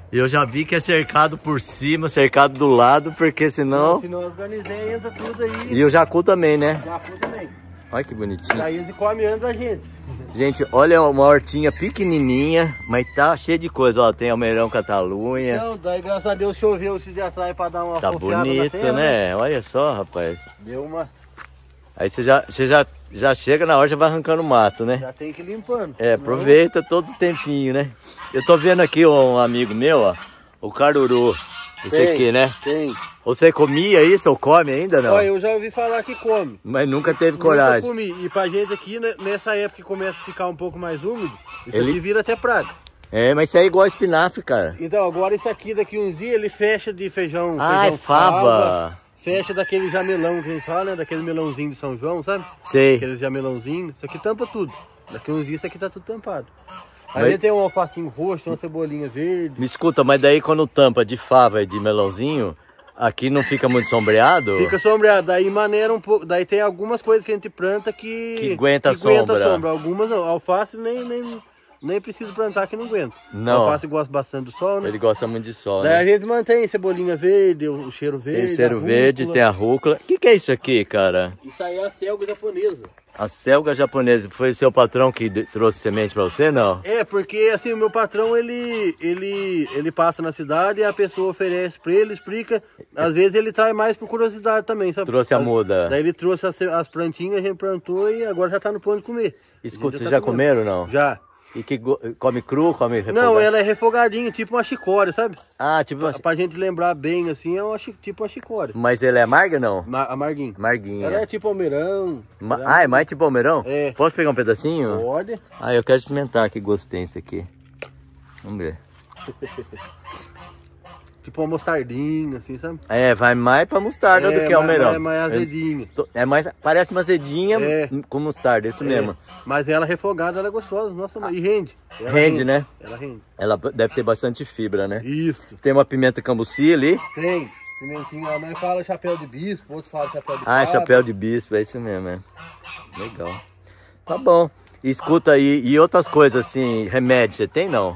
Eu já vi que é cercado por cima, cercado do lado, porque senão... Se não organizei, entra tudo aí. E o jacu também, né? Jacu também. Olha que bonitinho. Daí eles comem antes da gente. Gente, olha uma hortinha pequenininha, mas tá cheia de coisa. Ó, tem almeirão Catalunha. Então, daí graças a Deus choveu esse dia atrás pra dar uma Tá fofiada na bonito, terra, né? Olha só, rapaz. Deu uma... Aí você já, você já, já chega na hora, já vai arrancando mato, né? Já tem que ir limpando. É, aproveita todo o tempinho, né? Eu tô vendo aqui um amigo meu, ó, o caruru. Esse Tem, aqui, né? Tem. Você comia isso ou come ainda, não? Olha, eu já ouvi falar que come. Mas nunca teve Nunca coragem. comi. E pra gente aqui, né, nessa época que começa a ficar um pouco mais úmido, isso Ele- aqui vira até praga. É, mas isso é igual espinafre, cara. Então, agora isso aqui, daqui uns dias, ele fecha de feijão. Ah, feijão é fava. Fecha daquele jamelão que a gente fala, né? Daquele melãozinho de São João, sabe? Sei. Aqueles jamelãozinhos. Isso aqui tampa tudo. Daqui uns dias isso aqui tá tudo tampado. Aí Mas- tem um alfacinho roxo, tem uma cebolinha verde. Me escuta, mas daí quando tampa de fava e de melãozinho, aqui não fica muito sombreado? Fica sombreado, daí maneira um pouco. Daí tem algumas coisas que a gente planta que, Que aguenta a aguenta sombra. sombra. Algumas não. Alface nem, nem, nem precisa plantar que não aguenta. Não. Alface gosta bastante do sol, né? Ele gosta muito de sol, Daí a né? gente mantém cebolinha verde, o o cheiro verde. Tem cheiro a verde, rúcula. tem a rúcula. O que, que é isso aqui, cara? Isso aí é a selga japonesa. A selga japonesa. Foi o seu patrão que de- trouxe semente pra você, não? É, porque assim, o meu patrão, ele, ele, ele passa na cidade e a pessoa oferece pra ele, explica. Às vezes ele traz mais por curiosidade também, sabe? Trouxe a muda. Daí ele trouxe as, as plantinhas, a gente plantou e agora já tá no ponto de comer. Escuta, A gente vocês tá já comendo. comeram, não? Já. E que go- come cru, come refogado? Não, ela é refogadinha, tipo uma chicória, sabe? Ah, tipo Pra, assim. pra gente lembrar bem, assim, é uma, chi- tipo uma chicória. Mas ele é amarga, não? Ma amarguinho. Amarguinha. Ela é tipo almeirão. Ma- Ah, é mais tipo almeirão? É. Posso pegar um pedacinho? Pode. Ah, eu quero experimentar que gosto tem isso aqui. Vamos ver. Tipo uma mostardinha, assim, sabe? É, vai mais pra mostarda do que mais- almeirão. É mais azedinha. É mais, parece uma azedinha É. com mostarda, isso mesmo. É, mas ela refogada, ela é gostosa, nossa, e rende. Ela Rende, né? Ela rende. Ela deve ter bastante fibra, né? Isso. Tem uma pimenta cambuci ali. Tem. Pimentinha, a mãe fala chapéu de bispo, outros falam chapéu de Ah, cabra. chapéu de bispo, é isso mesmo, é. Legal. Tá bom. E escuta aí, e outras coisas assim, remédio, você tem não?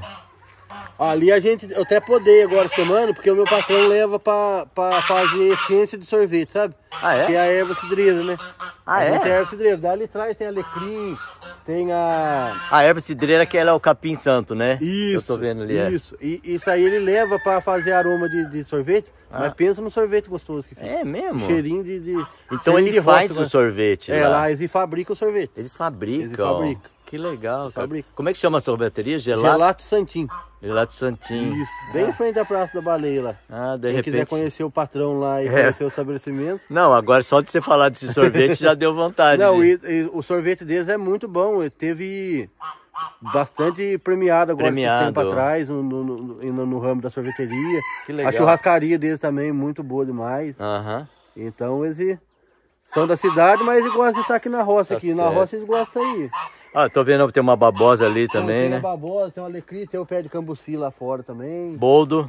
Ali a gente, eu até podei agora semana, porque o meu patrão leva pra, pra fazer ciência de sorvete, sabe? Ah, é? Que é a erva cidreira, né? Ah, a é? gente é a erva cidreira. Dali atrás tem alecrim, tem a... A erva cidreira que ela é o capim santo, né? Isso, Eu tô vendo ali, é. isso. E isso aí ele leva pra fazer aroma de, de sorvete, mas pensa no sorvete gostoso que fica. É mesmo? Cheirinho de... de Então cheirinho ele de faz roça, o né? sorvete É, lá. lá eles fabricam o sorvete. Eles fabricam. Eles fabricam. Que legal, cara. fabricam. Como é que chama a sorveteria? Gelato? Gelato Santinho. Gelato Santinho. Isso, bem em frente à Praça da Baleia lá. Ah, de Quem quiser repente. conhecer o patrão lá e É. conhecer o estabelecimento. Não, agora só de você falar desse sorvete já deu vontade. Não, de- e, e o sorvete deles é muito bom. Ele teve bastante premiado agora Premiado. esse tempo atrás no, no, no, no- no ramo da sorveteria. Que legal. A churrascaria deles também muito boa demais. Aham. Então eles são da cidade, mas eles gostam de estar aqui na roça. Tá aqui na certo. roça eles gostam aí. Ah, tô vendo que tem uma babosa ali também, tem né? a babosa, tem o alecrim, tem o pé de cambuci lá fora também. Boldo.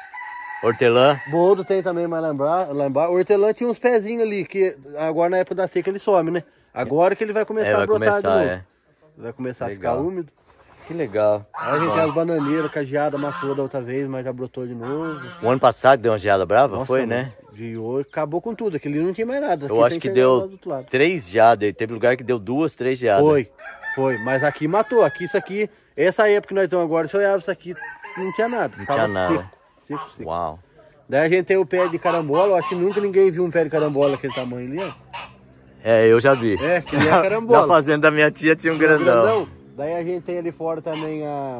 Hortelã. Boldo tem também, mas lembrar, lembrar. O hortelã tinha uns pezinhos ali, que agora na época da seca ele some, né? Agora que ele vai começar É, vai a brotar começar, de novo. é. Vai começar Legal. a ficar úmido. Que legal. Aí a gente tem as bananeiras, cajeada matou da outra vez, mas já brotou de novo. O ano passado deu uma geada brava, Nossa, foi, mano, né? De hoje acabou com tudo, aquele não tinha mais nada. Eu Aqui acho tem que chegar lá deu do outro lado. três geadas. Teve lugar que deu duas, três geadas. Foi, foi. Mas aqui matou. Aqui, isso aqui, essa época que nós estamos agora, se eu olhava isso aqui, não tinha nada. Não Tava tinha nada. Seco, seco, seco. Uau. Daí a gente tem o pé de carambola, eu acho que nunca ninguém viu um pé de carambola daquele tamanho ali, ó. É, eu já vi. É, que nem a carambola. Na fazenda da minha tia tinha um grandão. grandão. Daí a gente tem ali fora também a,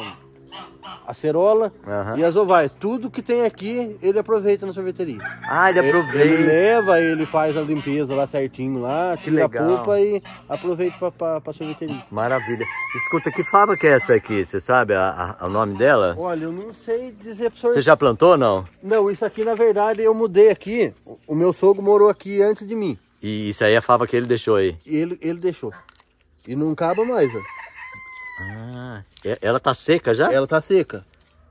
a cerola Aham. e as ovais. Tudo que tem aqui, ele aproveita na sorveteria. Ah, ele aproveita. Ele leva, ele faz a limpeza lá certinho lá, tira a legal. polpa e aproveita pra, pra, pra sorveteria. Maravilha. Escuta, que fava que é essa aqui? Você sabe a, a- o nome dela? Olha, eu não sei dizer pro senhor. Você já plantou ou não? Não, isso aqui na verdade eu mudei aqui. O- O meu sogro morou aqui antes de mim. E isso aí é a fava que ele deixou aí. E ele, ele deixou. E não acaba mais, ó. Ah, e- ela tá seca já? Ela tá seca.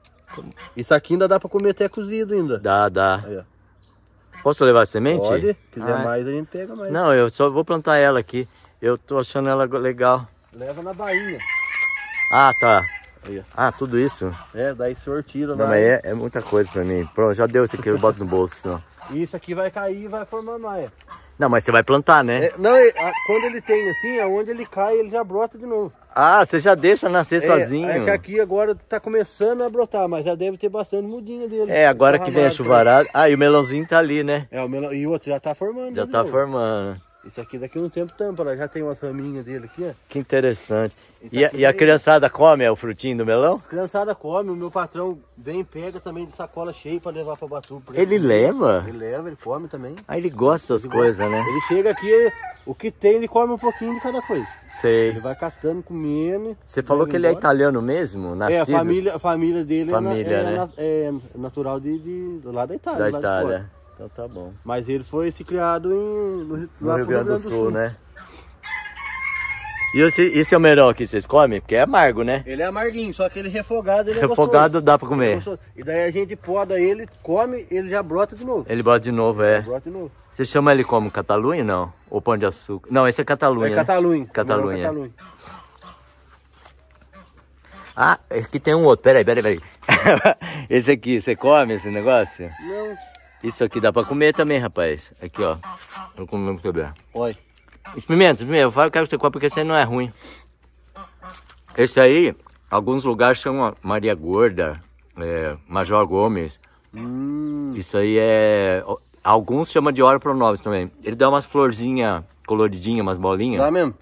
Isso aqui ainda dá pra comer até cozido ainda. Dá, dá. Aí, ó. Posso levar a semente? Pode, quiser Ah, mais a gente pega mais. Não, eu só vou plantar ela aqui. Eu tô achando ela go- legal. Leva na bainha. Ah, tá. Aí, ó. Ah, tudo isso? É, daí o senhor tira Não, lá. mas é, é muita coisa pra mim. Pronto, já deu esse aqui, eu boto no bolso, senão. E isso aqui vai cair e vai formar maia. Não, mas você vai plantar, né? É, não, é, a- quando ele tem assim, aonde ele cai, ele já brota de novo. Ah, você já deixa nascer É, sozinho. É que aqui agora tá começando a brotar, mas já deve ter bastante mudinha dele. É, agora que vem a Esparramado, chuvarada. Ah, e o melãozinho tá ali, né? É, o melão, e o outro já tá formando. Já de tá novo. formando. Isso aqui daqui a um tempo tampa, lá já tem umas raminhas dele aqui, ó. Que interessante. Isso E a, aqui e a tem- criançada come é, o frutinho do melão? As criançadas comem, o meu patrão vem e pega também de sacola cheia pra levar pra Batuba. Ele leva? Ele leva, ele come também. Ah, ele gosta dessas coisas, né? Ele chega aqui, ele- o que tem, ele come um pouquinho de cada coisa. Sei. Ele vai catando, comendo. Você falou leva que ele é embora. italiano mesmo? É, a Nascido família, a família dele Família, é, na- é, né? na- é natural de, de, do lado da Itália. da lá de fora. Itália. Então tá bom. Mas ele foi se criado em, no, No lá Rio pro Grande do Sul, né? E esse, esse é o melão que vocês comem? Porque é amargo, né? Ele é amarguinho, só que ele refogado, ele é Refogado dá pra gostoso. comer. É gostoso. E daí a gente poda ele, come, ele já brota de novo. Ele bota de novo, é. Brota de novo. Você chama ele como? Catalunha, não? Ou pão de açúcar? Não, esse é Catalunha, É né? Catalunha. Catalunha. melão Catalunha. Ah, aqui tem um outro. Peraí, peraí, peraí. Esse aqui, você come esse negócio? Não. Isso aqui dá pra comer também, rapaz. Aqui, ó. Eu comi muito bem. Olha. Experimenta, experimenta. Eu falo que você come porque esse aí não é ruim. Esse aí, alguns lugares chamam Maria Gorda, é, Major Gomes. Hum. Isso aí é... Alguns chamam de Oro Pronobis também. Ele dá umas florzinhas coloridinhas, umas bolinhas. Dá mesmo?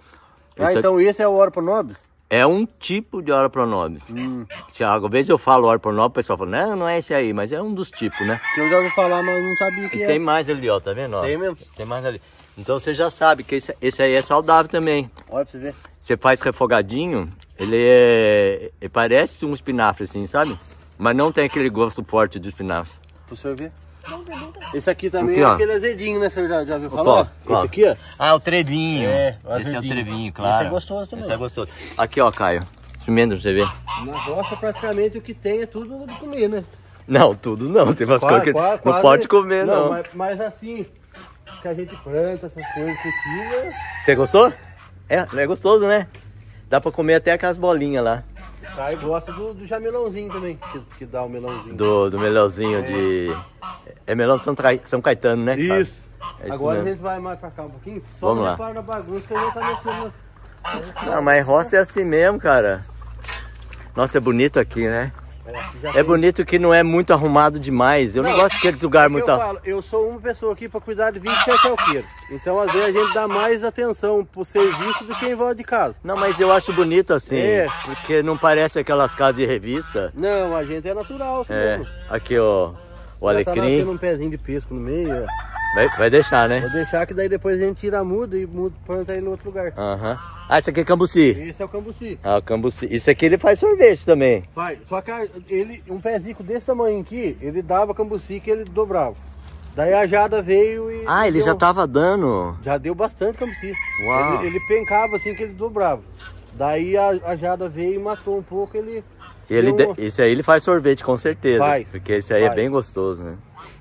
Ah, Esse então esse é o Oro Pronobis? É um tipo de Oro Pronobis. Hum. Às vezes eu falo Oro Pronobis, o pessoal fala, não, não é esse aí, mas é um dos tipos, né? Que eu já ouvi falar, mas não sabia que E é. tem mais ali, ó, tá vendo? Ó? Tem mesmo? Tem mais ali. Então você já sabe que esse, esse aí é saudável também. Olha pra você ver. Você faz refogadinho, ele é... Ele parece um espinafre assim, sabe? Mas não tem aquele gosto forte do espinafre. Pro senhor ver. Esse aqui também Aqui, é ó. aquele azedinho, né? O senhor já, já viu Opa, falar? ó. Esse aqui, ó. Ah, o trevinho. É, o esse é o azedinho. trevinho, Esse claro. é gostoso também. Esse é gostoso. Aqui, ó, Caio. Experimenta pra você ver. Na roça, praticamente, o que tem é tudo de comer, né? Não, tudo não. Tem umas Qua- coisas que qua- não quase- pode comer, não. Mas, mas assim, que a gente planta, essas coisas, cultiva. Você gostou? É, é gostoso, né? Dá pra comer até aquelas bolinhas lá. Tá, e gosta do, do jamelãozinho também, que, que dá o melãozinho. Do, do melãozinho de... É melão de São, Tra... São Caetano, né? cara? Isso. É isso Agora mesmo. a gente vai mais pra cá um pouquinho. Só Vamos não lá. repara na bagunça que a gente tá mexendo. Não, mas roça é assim mesmo, cara. Nossa, é bonito aqui, né? Já É tem- bonito que não é muito arrumado demais. Eu não, Não, gosto daqueles lugares É que muito... eu arru- falo, eu sou uma pessoa aqui pra cuidar de vinte alqueiros. Então, às vezes, a gente dá mais atenção pro serviço do que em volta de casa. Não, mas eu acho bonito assim. É. Porque não parece aquelas casas de revista. Não, a gente é natural, assim É. mesmo. Aqui, ó. O Já tá alecrim. nascendo um pezinho de pesco no meio. ó. Vai, vai deixar, né? Vou deixar que daí depois a gente tira a muda e muda, planta ele em outro lugar. Aham. Ah, esse aqui é cambuci. Esse é o cambuci. Ah, o cambuci. Isso aqui ele faz sorvete também. Vai, só que a- ele, um pezico desse tamanho aqui, ele dava cambuci que ele dobrava. Daí a jada veio e... Ah, ele deu- já tava dando. Já deu bastante cambuci. Uau. Ele, ele pencava assim que ele dobrava. Daí a, a jada veio e matou um pouco, ele... Ele, deu um- de- esse aí ele faz sorvete com certeza. Faz. Porque esse aí é Faz. bem gostoso, né?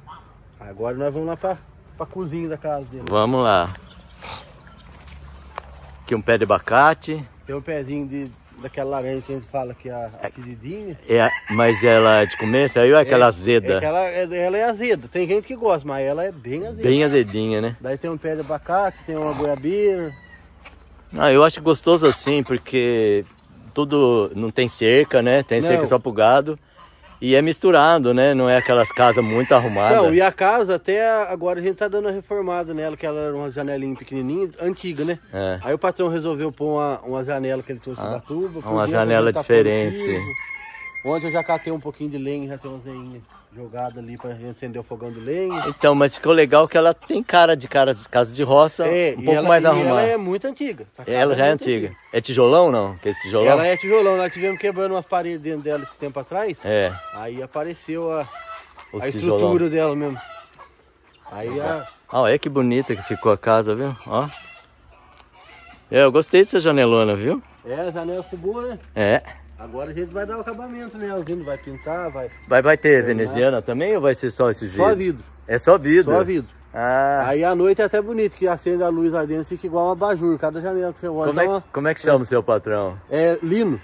Agora nós vamos lá pra, pra cozinha da casa dele. Vamos lá. Aqui um pé de abacate. Tem um pezinho de, daquela laranja que a gente fala que é a, a queridinha. É, mas ela é de comer? Essa aí ou é aquela É azeda? que ela, é- ela é azeda. Tem gente que gosta, mas ela é bem azeda. Bem azedinha, né? Daí tem um pé de abacate, tem uma goiabeira. Ah, eu acho gostoso assim, porque tudo não tem cerca, né? Tem Não. cerca só pro gado. E é misturado, né? Não é aquelas casas muito arrumadas. Não, e a casa até agora a gente tá dando uma reformada nela, que ela era uma janelinha pequenininha, antiga, né? É. Aí o patrão resolveu pôr uma, uma janela que ele trouxe da Batuba. por uma dentro janela a gente tá diferente, pondo piso. sim. Ontem eu já catei um pouquinho de lenha, já tem umas lenhas jogadas ali pra gente acender o fogão de lenha. Então, mas ficou legal que ela tem cara de cara de casa de roça, É, um e pouco ela, mais e arrumada. ela é muito antiga. Essa casa Ela já é muito antiga. É tijolão não? Que é esse tijolão? Ela é tijolão, nós tivemos quebrando umas paredes dentro dela esse tempo atrás. É, Aí apareceu a, os a tijolão. estrutura dela mesmo. Aí a, Ah, olha que bonita que ficou a casa, viu? Ó. É, eu gostei dessa janelona, viu? é, a janela ficou boa, né? É. Agora a gente vai dar o acabamento nela, a gente vai pintar, vai. Vai, vai ter veneziana também ou vai ser só esses Só vidros? vidro, É só vidro? só vidro. Ah, Aí à noite é até bonito, que acende a luz lá dentro, fica igual uma abajur, cada janela que você olha. como dá é, uma- como é que chama o seu patrão? É lino.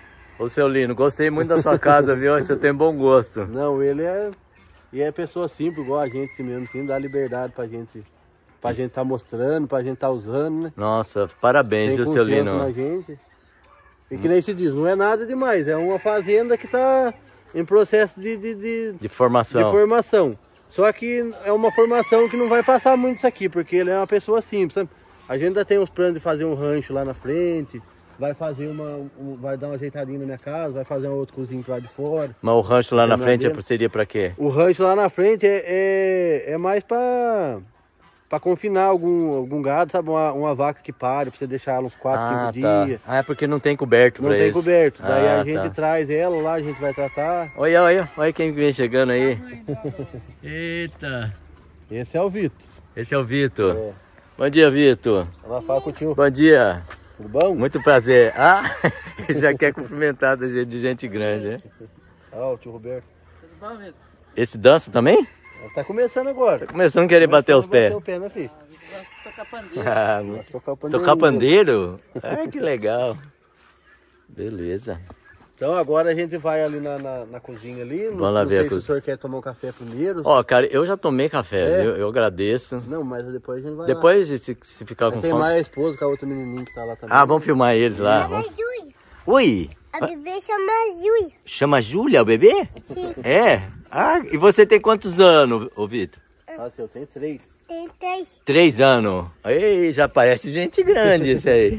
Ô, seu Lino, gostei muito da sua casa, viu? Você tem bom gosto. Não, ele é... E é pessoa simples, igual a gente assim mesmo, assim, dá liberdade pra gente... Pra Isso. gente tá mostrando, pra gente tá usando, né? Nossa, parabéns, viu, seu Lino? Na gente. E que nem se diz, não é nada demais, é uma fazenda que tá em processo de... De, de, de formação. De formação. Só que é uma formação que não vai passar muito isso aqui, porque ele é uma pessoa simples, sabe? A gente ainda tem uns planos de fazer um rancho lá na frente, vai fazer uma, um, vai dar uma ajeitadinha na minha casa, vai fazer um outro cozinho lá de fora. Mas o rancho lá na frente é, seria para quê? O rancho lá na frente é, é, é mais para para confinar algum, algum gado, sabe? Uma, uma vaca que pare, para você deixar ela uns quatro, ah, cinco tá. dias. Ah, é porque não tem coberto Não pra tem isso. coberto, daí ah, a gente tá. traz ela lá, a gente vai tratar. Olha, olha, olha quem vem chegando aí. Eita! Esse é o Vitor. Esse é o Vitor. É. Bom dia, Vitor. Ela fala com o tio. Bom dia. Tudo bom? Muito prazer. Ah, ele já quer cumprimentar do jeito de gente grande, né? Ah, o tio Roberto. Tudo bom, Vitor? Esse dança também? Ela tá começando agora. Tá começando a querer bater os pés. Bater o pé, né, filho? Tocar pandeiro. Ah, tocar pandeiro. Tocar pandeiro? Ah, que legal. Beleza. Então agora a gente vai ali na, na, na cozinha ali. Vamos não, lá não ver sei a se cozinha. o senhor quer tomar um café primeiro. Ó, cara, eu já tomei café, É? eu, eu agradeço. Não, mas depois a gente vai Depois, se, se ficar lá. com Tem fome... mais a esposa com a outra menininha que tá lá também. Ah, vamos filmar eles lá. Chama Vamos... Júlia. Oi! A bebê chama Júlia. Chama Júlia, o bebê? Sim. É? Ah, e você tem quantos anos, ô Vitor? Ah, sim, eu tenho três. Tem três. Três anos. Ei, já parece gente grande esse aí.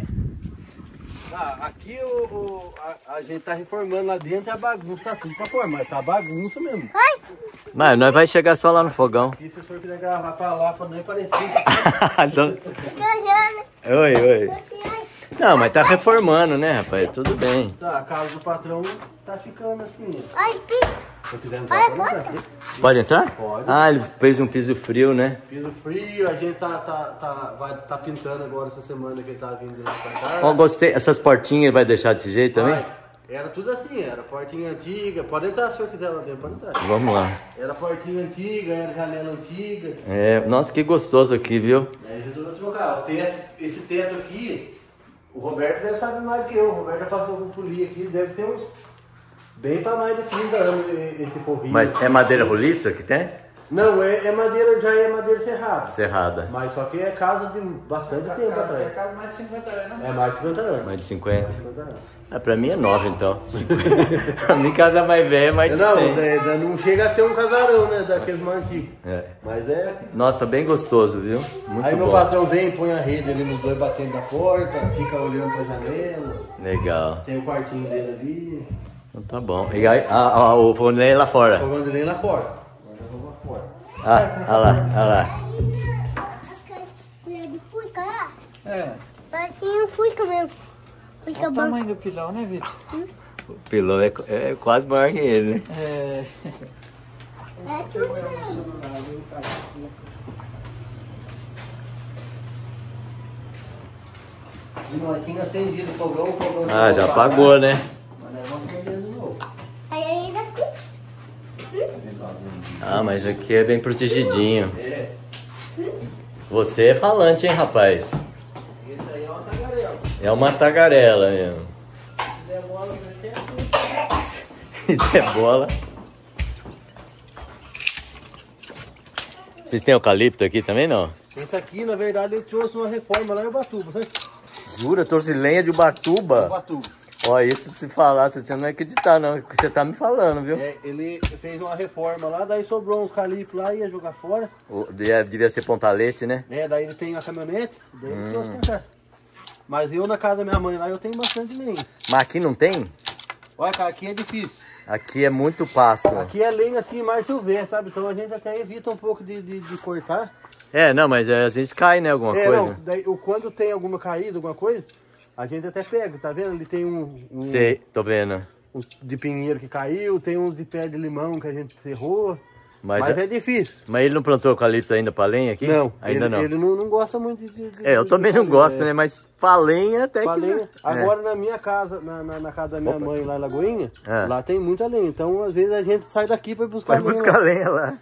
Ah, aqui o, o- a, a gente tá reformando lá dentro e a bagunça tá tudo pra fora, mas tá bagunça mesmo. Ai, Mas nós vai chegar só lá no fogão. Aqui se o senhor quiser gravar pra lá, pra não parecer. Então- tô Oi, oi. olhando. Não, mas tá reformando, né, rapaz? Tudo bem. Tá, a casa do patrão tá ficando assim. ó. Ai, pico. Se eu quiser entrar, pode entrar aqui. Pode entrar? Pode. Ah, ele fez um piso frio, né? Piso frio, a gente tá, tá, tá, vai, tá pintando agora essa semana que ele tá vindo lá pra cá. Ó, gostei. Essas portinhas ele vai deixar desse jeito também? Vai. Era tudo assim, era portinha antiga. Pode entrar se o senhor quiser lá dentro, pode entrar. Vamos lá. Era portinha antiga, era janela antiga. É, nossa, que gostoso aqui, viu? Aí resolveu trocar. O teto, esse teto aqui, o Roberto deve saber mais que eu. O Roberto já passou com folia aqui, deve ter uns bem pra mais de trinta anos esse forrinho. Mas é madeira roliça que tem? Não, é, é madeira, já é madeira serrada. Cerrada. Mas só que é casa de bastante tempo atrás. Casa mais de cinquenta anos. É mais de cinquenta anos. Mais de cinquenta. cinquenta anos. Ah, pra mim é nove, então. A minha casa mais velha é mais de Não, cem. é, não chega a ser um casarão, né? Daqueles mais antigos. É. Mas é. Nossa, bem gostoso, viu? Muito Aí meu bom. patrão vem, põe a rede ali nos dois batendo na porta, fica olhando pra janela. Legal. Tem o quartinho dele ali. Então tá bom. E aí, ah, ah, o fornei lá fora. O Vanderlei lá fora. Agora eu vou lá fora. Ah, olha lá, olha lá. De fusca lá. É. Parecia um fusca mesmo. Fusca Olha o bom. tamanho do pilão, né, Vitor? O pilão é, é quase maior que ele, né? É. É tudo. E nós tínhamos acendido o fogão, o fogão. Ah, já apagou, né? Mas nós vamos acender de novo. Aí ainda aqui. Ah, mas aqui é bem protegidinho. É. Você é falante, hein, rapaz? Esse aí é uma tagarela. É uma tagarela mesmo. Se der bola, vai ter Se der bola. Vocês têm eucalipto aqui também, não? Esse aqui, na verdade, ele trouxe uma reforma lá em Ubatuba, sabe? Jura? Trouxe lenha de Ubatuba? Ubatuba. Ó, isso se falasse, você não vai acreditar não, que você tá me falando, viu? É, ele fez uma reforma lá, daí sobrou uns calipos lá, ia jogar fora. O- devia, devia ser pontalete, né? É, daí ele tem a caminhonete, daí ele trouxe pra cá. Mas eu na casa da minha mãe lá, eu tenho bastante lenha. Mas aqui não tem? Olha, cara, aqui é difícil. Aqui é muito pasto. Aqui é lenha assim, mais silvestre, sabe? Então a gente até evita um pouco de, de, de cortar. É, não, mas é, às vezes cai, né, alguma é, coisa. não, daí, o- quando tem alguma caída, alguma coisa, a gente até pega, tá vendo? Ali tem um, um, Sei, tô vendo. um de pinheiro que caiu, tem uns de pé de limão que a gente cerrou. Mas, Mas, é- é difícil. mas ele não plantou eucalipto ainda pra lenha aqui? Não, Ainda ele, não. ele não, não gosta muito de... de- de- É, eu de- também não de- gosto, é. né? Mas pra lenha até Pra que... lenha. É. Agora na minha casa, na, na, na casa da minha mãe lá em Lagoinha, É. lá tem muita lenha. Então às vezes a gente sai daqui pra ir buscar Vai lenha buscar lá. lenha lá.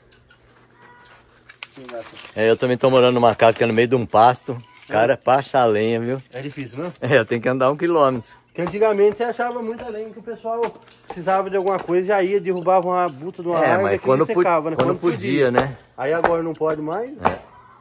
É, eu também tô morando numa casa que é no meio de um pasto. Cara, pra achar lenha, viu? É difícil, não? É, eu tenho que andar um quilômetro. Que antigamente você achava muita lenha que o pessoal precisava de alguma coisa, já ia, derrubava uma buta de uma É, árvore mas e quando, secava, né? quando, quando podia, né? Aí agora não pode mais. É.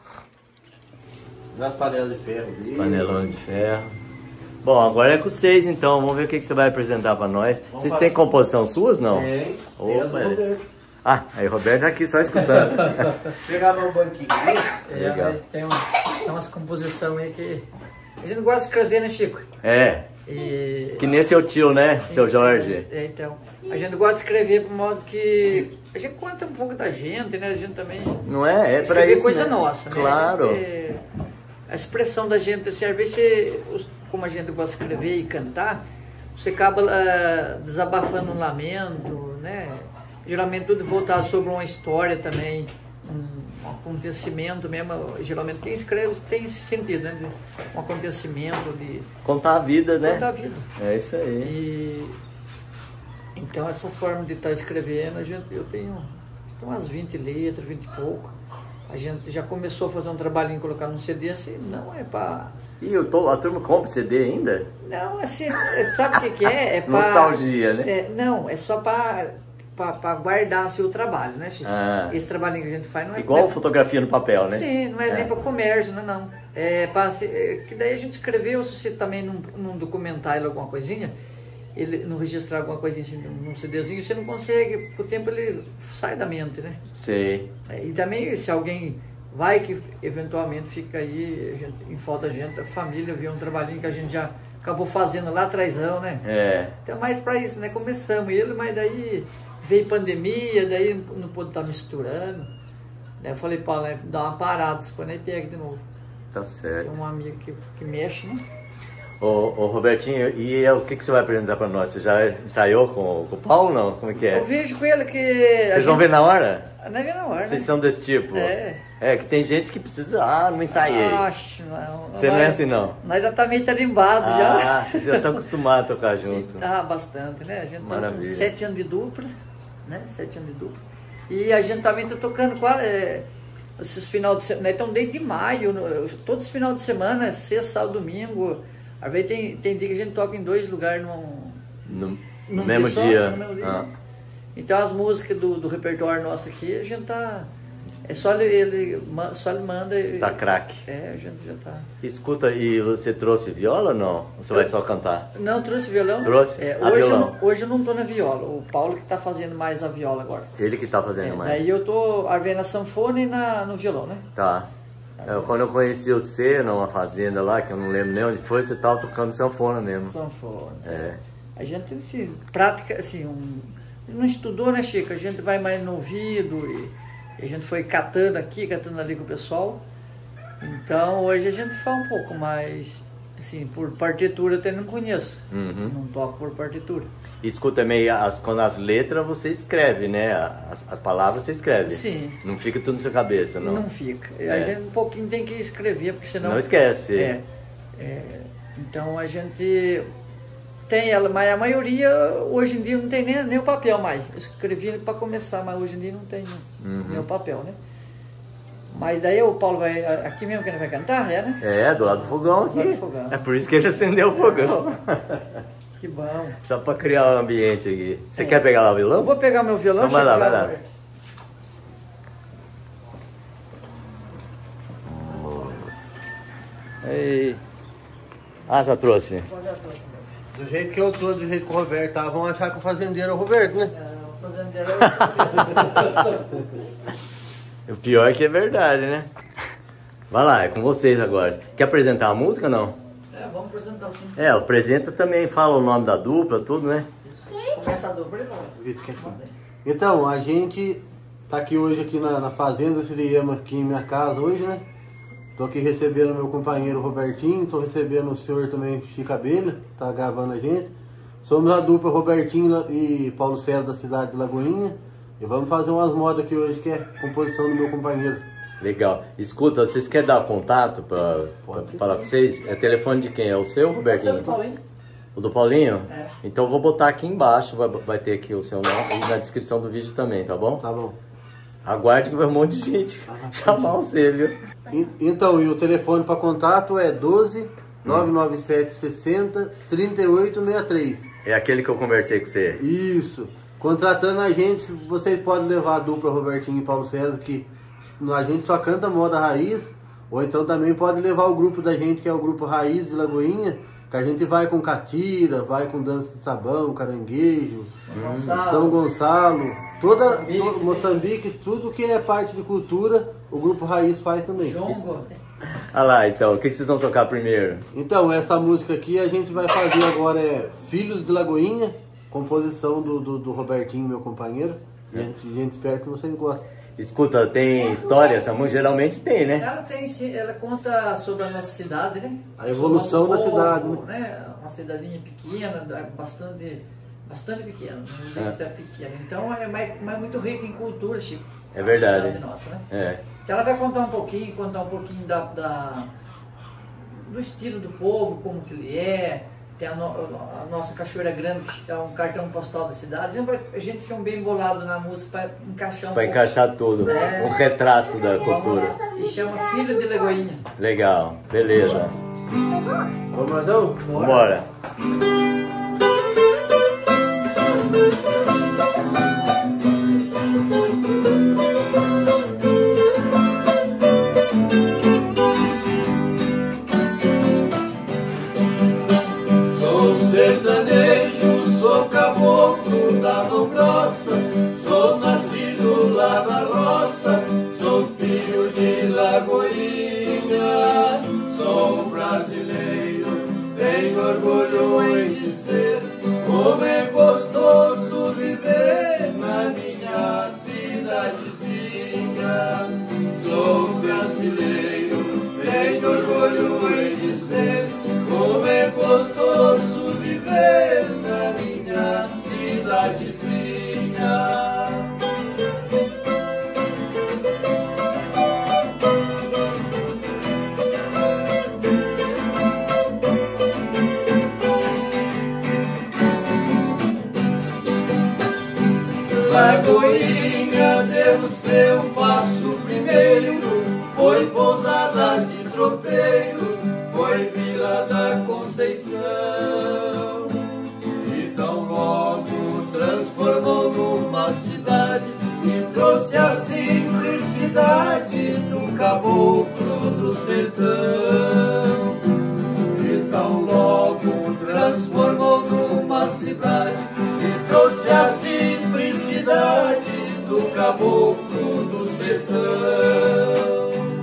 Das panelas de ferro. Os panelão de ferro. Bom, agora é com vocês então. Vamos ver o que, que você vai apresentar pra nós. Vamos Vocês fazer. têm composição suas, não? Tem. Opa, ah, aí o Roberto tá aqui só escutando. Pegava um banquinho ali. É, Legal. tem, uma, tem umas composições aí que a gente gosta de escrever, né, Chico? É, E, que nem seu tio, né? Seu Jorge. É, então. A gente gosta de escrever por modo que a gente conta um pouco da gente, né? A gente também. Não é? É pra Escrever isso, coisa né? nossa, né? Claro. A, gente, a expressão da gente, assim, às vezes, você, como a gente gosta de escrever e cantar, você acaba uh, desabafando um lamento, né? Geralmente tudo voltado sobre uma história também, um, um acontecimento mesmo. Geralmente quem escreve tem esse sentido, né? De um acontecimento, de Contar a vida, né? contar a vida. É isso aí. E, então essa forma de estar escrevendo, a gente, eu tenho, tenho umas vinte letras, vinte e pouco. A gente já começou a fazer um trabalhinho, colocar num C D assim, não é para... E eu tô, a turma compra C D ainda? Não, assim, sabe o que, que é? É pra, Nostalgia, né? É, não, é só para guardar assim, o trabalho, né, Chico? Ah. Esse trabalhinho que a gente faz não é... Igual não é, fotografia no papel, né? Sim, não é, É. nem para comércio, não, não. É para... Que daí a gente escreveu, se você também num, num documentário alguma coisinha, ele não registrar alguma coisinha assim, num CDzinho, você não consegue, com o tempo ele sai da mente, né? Sei. É, e também se alguém vai que eventualmente fica aí, a gente, em falta da gente, a família vê um trabalhinho que a gente já acabou fazendo lá atrás, né? É. Então mais para isso, né? Começamos ele, mas daí veio pandemia, daí não pôde estar misturando. Daí eu falei, Paulo, né, dá uma parada, depois aí pega de novo. Tá Tem certo. uma amiga que, que mexe, né? Ô, ô Robertinho, e é, o que, que você vai apresentar pra nós? Você já ensaiou com, com o Paulo, não? Como é que Eu é? vejo com ele que... Vocês vão ver na hora? Não é ver na hora, Vocês né? são desse tipo? É. É, que tem gente que precisa, ah, não ensaiei. Acho, não. Você não é assim, não? Nós já tá meio tarimbado já. Ah, vocês já estão acostumados a tocar junto. Ah, bastante, né? A gente tá com Maravilha. sete anos de dupla, né? Sete anos de dupla. E a gente também tá tocando quase, é, esses final de semana, então desde maio, no, todos os final de semana, sexta, sábado, domingo. Às vezes tem, tem dia que a gente toca em dois lugares num, No, num no mesmo só, dia. no mesmo dia. Ah. Então as músicas do, do repertório nosso aqui, a gente tá. É só ele, ele, só ele manda. E, Tá craque. É, a gente já tá. Escuta, e você trouxe viola ou não? Ou você vai só cantar? Não, trouxe violão. Trouxe? É, A hoje, violão. Eu não, hoje eu não tô na viola. O Paulo que tá fazendo mais a viola agora. Ele que tá fazendo É, mais. daí eu tô arvendo na sanfona e na, no violão, né? Tá. Eu, quando eu conheci você numa fazenda lá, que eu não lembro nem onde foi, você tava tocando sanfona mesmo. Sanfona. É. A gente, assim, prática, assim, um, não estudou, né, Chico? A gente vai mais no ouvido e, e a gente foi catando aqui, catando ali com o pessoal. Então, hoje a gente fala um pouco mais, assim, por partitura eu até não conheço. Uhum. Não toco por partitura. E escuta meio, as, quando as letras você escreve, né? As, as palavras você escreve. Sim. Não fica tudo na sua cabeça, não? Não fica. É. A gente um pouquinho tem que escrever, porque senão... Senão esquece. É, é, então a gente tem ela, mas a maioria hoje em dia não tem nem, nem o papel mais. Eu escrevi para começar, mas hoje em dia não tem Uhum. nem o papel, né? Mas daí o Paulo vai, aqui mesmo que ele vai cantar, é, né? É, do lado do fogão Do lado aqui. do fogão. É por isso que ele acendeu o fogão. Que bom. Só pra criar o ambiente aqui. Você É. quer pegar lá o Eu violão? vou pegar meu violão. Então vai lá, chegar vai lá. Ei. Ah, já trouxe. Do jeito que eu tô, do jeito que o Roberto tá, vão achar que o fazendeiro é o Roberto, né? É, o fazendeiro... O pior é que é verdade, né? Vai lá, é com vocês agora. Quer apresentar a música ou não? É, vamos apresentar sim. É, apresenta também, fala o nome da dupla, tudo, né? Começa a dobra, Vitor, quer falar? Então, a gente tá aqui hoje aqui na, na fazenda Siriema, aqui em minha casa hoje, né? Tô aqui recebendo meu companheiro Robertinho, tô recebendo o senhor também, Chico Abelha, tá gravando a gente. Somos a dupla Robertinho e Paulo César da cidade de Lagoinha. E vamos fazer umas modas aqui hoje, que é composição do meu companheiro. Legal. Escuta, vocês querem dar contato pra, pra falar com vocês? É telefone de quem? É o seu, Robertinho? O do Paulinho? É. Então eu vou botar aqui embaixo, vai, vai ter aqui o seu nome e na descrição do vídeo também, tá bom? Tá bom. Aguarde que vai um monte de gente chamar você, viu? E- Então, e o telefone para contato é doze, nove nove sete sessenta, trinta e oito sessenta e três. É aquele que eu conversei com você. Isso. Contratando a gente, vocês podem levar a dupla Robertinho e Paulo César, que a gente só canta moda raiz, ou então também pode levar o grupo da gente, que é o grupo Raiz de Lagoinha, que a gente vai com catira, vai com dança de sabão, caranguejo, São Gonçalo, São Gonçalo, toda Moçambique, to, Moçambique, tudo que é parte de cultura, o grupo Raiz faz também. Jongo. Ah lá, então, o que, que vocês vão tocar primeiro? Então, essa música aqui a gente vai fazer agora é Filhos de Lagoinha, composição do, do, do Robertinho, meu companheiro. A gente, a gente espera que vocês gostem. Escuta, tem história essa música? Geralmente tem, né? Ela tem, sim, ela conta sobre a nossa cidade, né? A evolução Sobre o da nosso cidade, povo, né? Uma cidadinha pequena, bastante, bastante pequena, não digo que é pequena. Então é, mais, mas muito rica em cultura, Chico. É verdade. A cidade nossa, né? É. Então ela vai contar um pouquinho, contar um pouquinho da, da, do estilo do povo, como que ele é. Tem a, no, a nossa Cachoeira Grande, que é um cartão postal da cidade. A gente, vai, a gente fica bem embolado na música para encaixar um Para pouco. encaixar tudo, É. um retrato da Vamos cultura. lá. E chama Filho de Lagoinha. Legal, beleza. Vamos, Adão? Vambora. Orgulho em dizer como é gostoso viver na minha cidadezinha. Sou brasileiro, tenho orgulho em dizer como é gostoso viver na minha cidadezinha. Lagoinha deu seu passo primeiro, foi pousada de tropeiro, foi Vila da Conceição. E tão logo transformou numa cidade e trouxe a simplicidade do caboclo do sertão. E tão logo transformou numa cidade e trouxe a simplicidade do caboclo do sertão.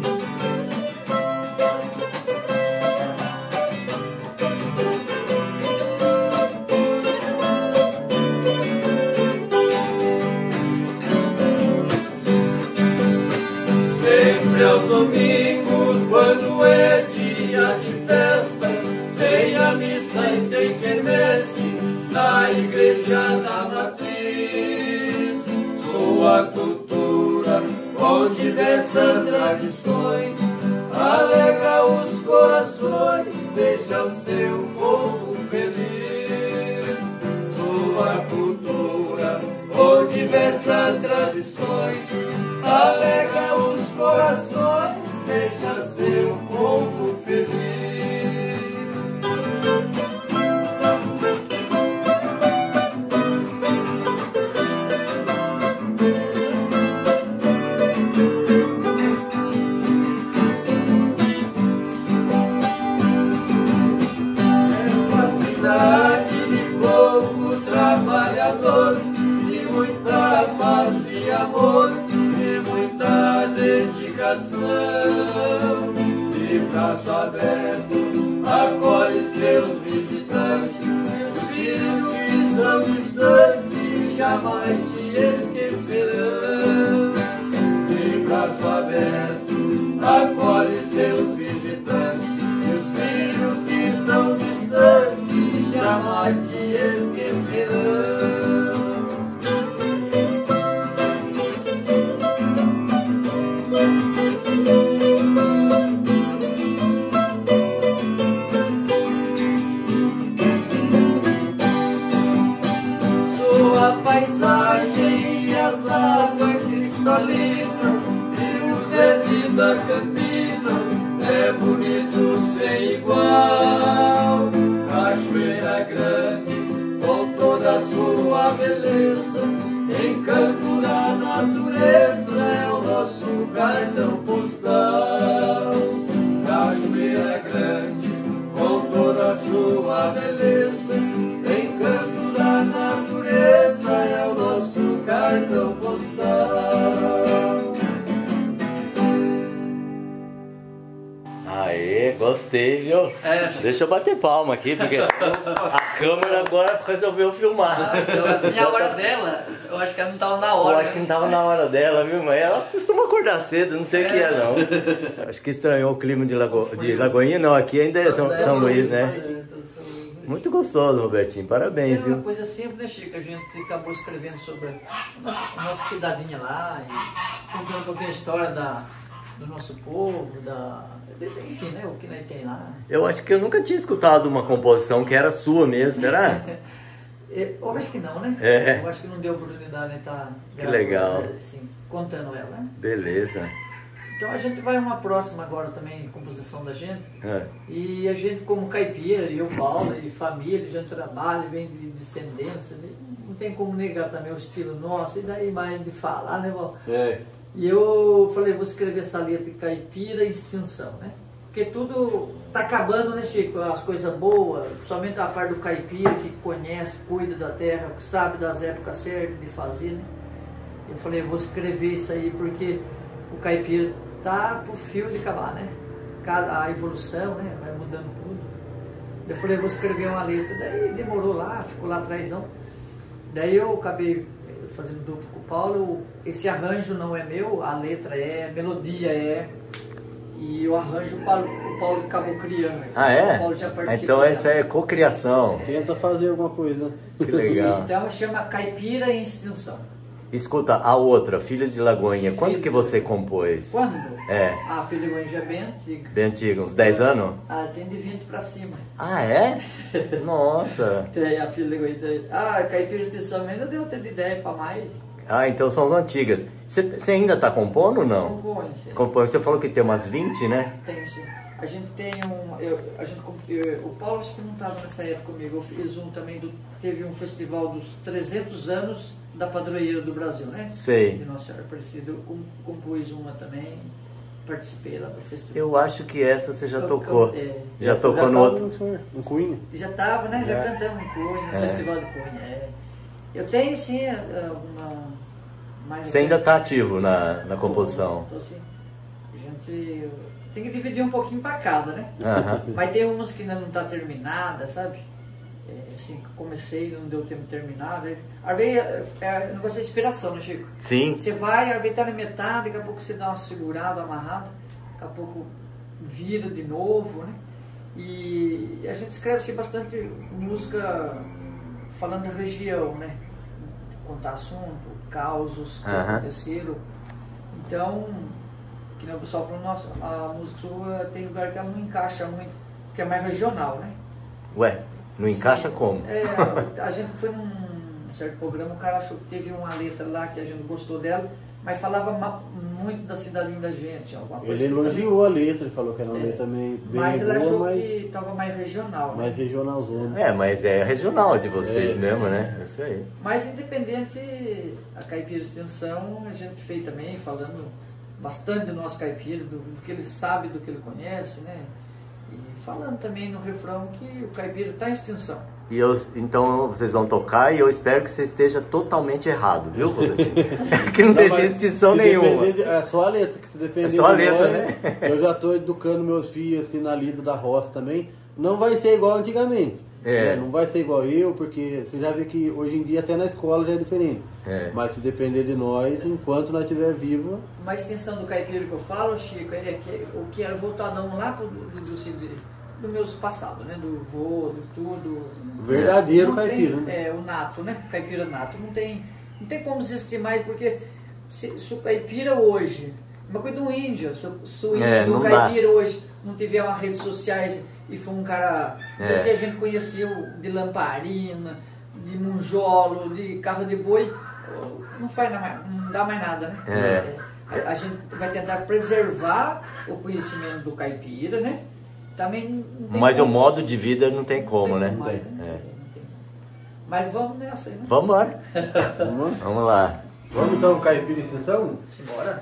Sempre aos domingos, quando é dia de festa, tem a missa e tem quermesse na igreja da matriz. Sua cultura com diversas tradições alega os corações, deixa o seu povo feliz. Sua cultura com diversas tradições alega os corações, deixa seu povo feliz. E braço aberto acolhe seus visitantes, e os filhos que estão distantes jamais te esquecerão. E braço aberto acolhe seus visitantes, e os filhos que estão distantes jamais te esquecerão. Paisagem e as águas cristalinas e o verde da campina é é bonito sem igual, Cachoeira Grande, com toda a sua beleza, encanto da natureza é o nosso cartão postal. Cachoeira Grande, com toda a sua beleza, encanto da natureza é o nosso cartão postal. Aê, gostei, viu? É. Deixa eu bater palma aqui, porque a câmera agora resolveu filmar. E a hora dela, eu acho que ela não estava na Eu hora. acho que não tava na hora dela, viu, mas ela costuma acordar cedo, não sei o que é, não. Acho que estranhou o clima de, Lago... de Lagoinha, não, aqui ainda é São, São Luís, né? Muito gostoso, Robertinho, parabéns, É uma viu? coisa simples, né, Chico? A gente acabou escrevendo sobre a nossa, a nossa cidadinha lá, e contando um pouquinho a história da, do nosso povo, da, enfim, né, o que nós tem lá. Eu acho que eu nunca tinha escutado uma composição que era sua mesmo, será? Eu acho que não, né? É. Eu acho que não deu oportunidade de estar Que legal. assim, contando ela, né? Beleza. Então a gente vai uma próxima agora também, composição da gente. É. E a gente, como caipira, e o Paulo, e família, a gente trabalha, vem de descendência, né? Não tem como negar também o estilo nosso, e daí mais de falar, né, Val? É. E eu falei, vou escrever essa letra de caipira e extinção, né? Porque tudo tá acabando, né, Chico? As coisas boas, somente a parte do caipira que conhece, cuida da terra, sabe das épocas certas de fazer, né? Eu falei, vou escrever isso aí porque o caipira tá pro fio de acabar, né? Cada, a evolução, né? Vai mudando tudo. Eu falei, vou escrever uma letra. Daí demorou lá, ficou lá atrás não. Daí eu acabei fazendo duplo com o Paulo. Esse arranjo não é meu, a letra é, a melodia é. E o arranjo o Paulo, o Paulo acabou criando. Ah, é? O Paulo já participou. Então essa é cocriação. Tenta fazer alguma coisa. Que legal. Então chama Caipira em Extinção. Escuta, a outra, Filhos de Lagoinha, quando Filhos que você compôs? Quando? É. A filha do já é bem antiga. Bem antiga, uns dez anos? Ah, tem de vinte pra cima. Ah, é? Nossa. Tem a filha do Ah, Caipira em Extinção ainda deu ter de ideia pra mais. Ah, então são as antigas. Você você ainda está compondo ou não? Compõe, sim. Compõe. Você falou que tem umas vinte, né? Tem, sim. A gente tem um. Eu, a gente, eu, o Paulo acho que não estava nessa época comigo. Eu fiz um também. Do, teve um festival dos trezentos anos da Padroeira do Brasil, né? Sei. De Nossa Senhora Aparecida. Eu com, compus uma também. Participei lá do festival. Eu acho que essa você já Eu- tocou. eu- é. Já Essa tocou já no tava outro. no- No Cunha. Já estava, né? Já Já. cantamos em Cunha, no É. Festival de Cunha. É. Eu tenho, sim, alguma. Mais Você ainda está ativo na, na composição. Tô, sim. A gente tem que dividir um pouquinho para cada, né? Aham. Mas tem umas que ainda não está terminada, sabe? É, assim, comecei, não deu tempo de terminar. Daí, às vezes, é, é, o negócio é inspiração, né, Chico? Sim. Você vai, às vezes tá na metade, daqui a pouco você dá uma segurada, uma amarrada, daqui a pouco vira de novo, né? E a gente escreve assim, bastante música falando da região, né? Contar assunto, causos que Aham. aconteceram. Então, que nem o pessoal falou, nossa, a música sua tem lugar que ela não encaixa muito, porque é mais regional, né? Ué, não encaixa Sim. como? É, a gente foi num certo programa, o cara achou que teve uma letra lá que a gente gostou dela, mas falava ma- muito da cidadinha da gente, alguma coisa. Ele que elogiou a letra, ele falou que era uma É. letra bem, bem Mas ele boa, achou mas que estava mais regional, né? mais regionalzona. É, mas é regional de vocês É. mesmo, né? Isso aí. Mas independente, a Caipira Extensão a gente fez também, falando bastante do nosso caipira, do, do que ele sabe, do que ele conhece, né? E falando também no refrão que o caipira está em extinção. E eu, então vocês vão tocar e eu espero que você esteja totalmente errado, viu, Robertinho? que não deixe mas extinção se nenhuma. depender de- é só a letra, que se depender É só a de letra, nós, né? Eu já estou educando meus filhos assim na lida da roça também. Não vai ser igual antigamente. É. né? Não vai ser igual eu, porque você já vê que hoje em dia até na escola já é diferente. É. Mas se depender de nós, enquanto nós estiver vivo, Uma extensão do caipira que eu falo, Chico, é que o que era voltadão lá pro, do, do, do, do meus passados, né? Do vô, do tudo. verdadeiro Não tem- caipira. Né? É, o nato, né? Caipira nato. Não tem, não tem como existir mais, porque se, se o caipira hoje, uma coisa do índio, se, o- se o índio, É, o não dá. caipira hoje não tiver uma redes sociais e for um cara É. que a gente conheceu de lamparina, de munjolo, de carro de boi, não faz na- não dá mais nada, né? É. A, a gente vai tentar preservar o conhecimento do caipira, né? Também não tem Mas como- o modo de vida não tem como, não né? tem mais, É. Não tem. Mas vamos nessa aí, né? Vamos embora. Vamos, Vamos lá. vamos então, caipira extensão? Simbora.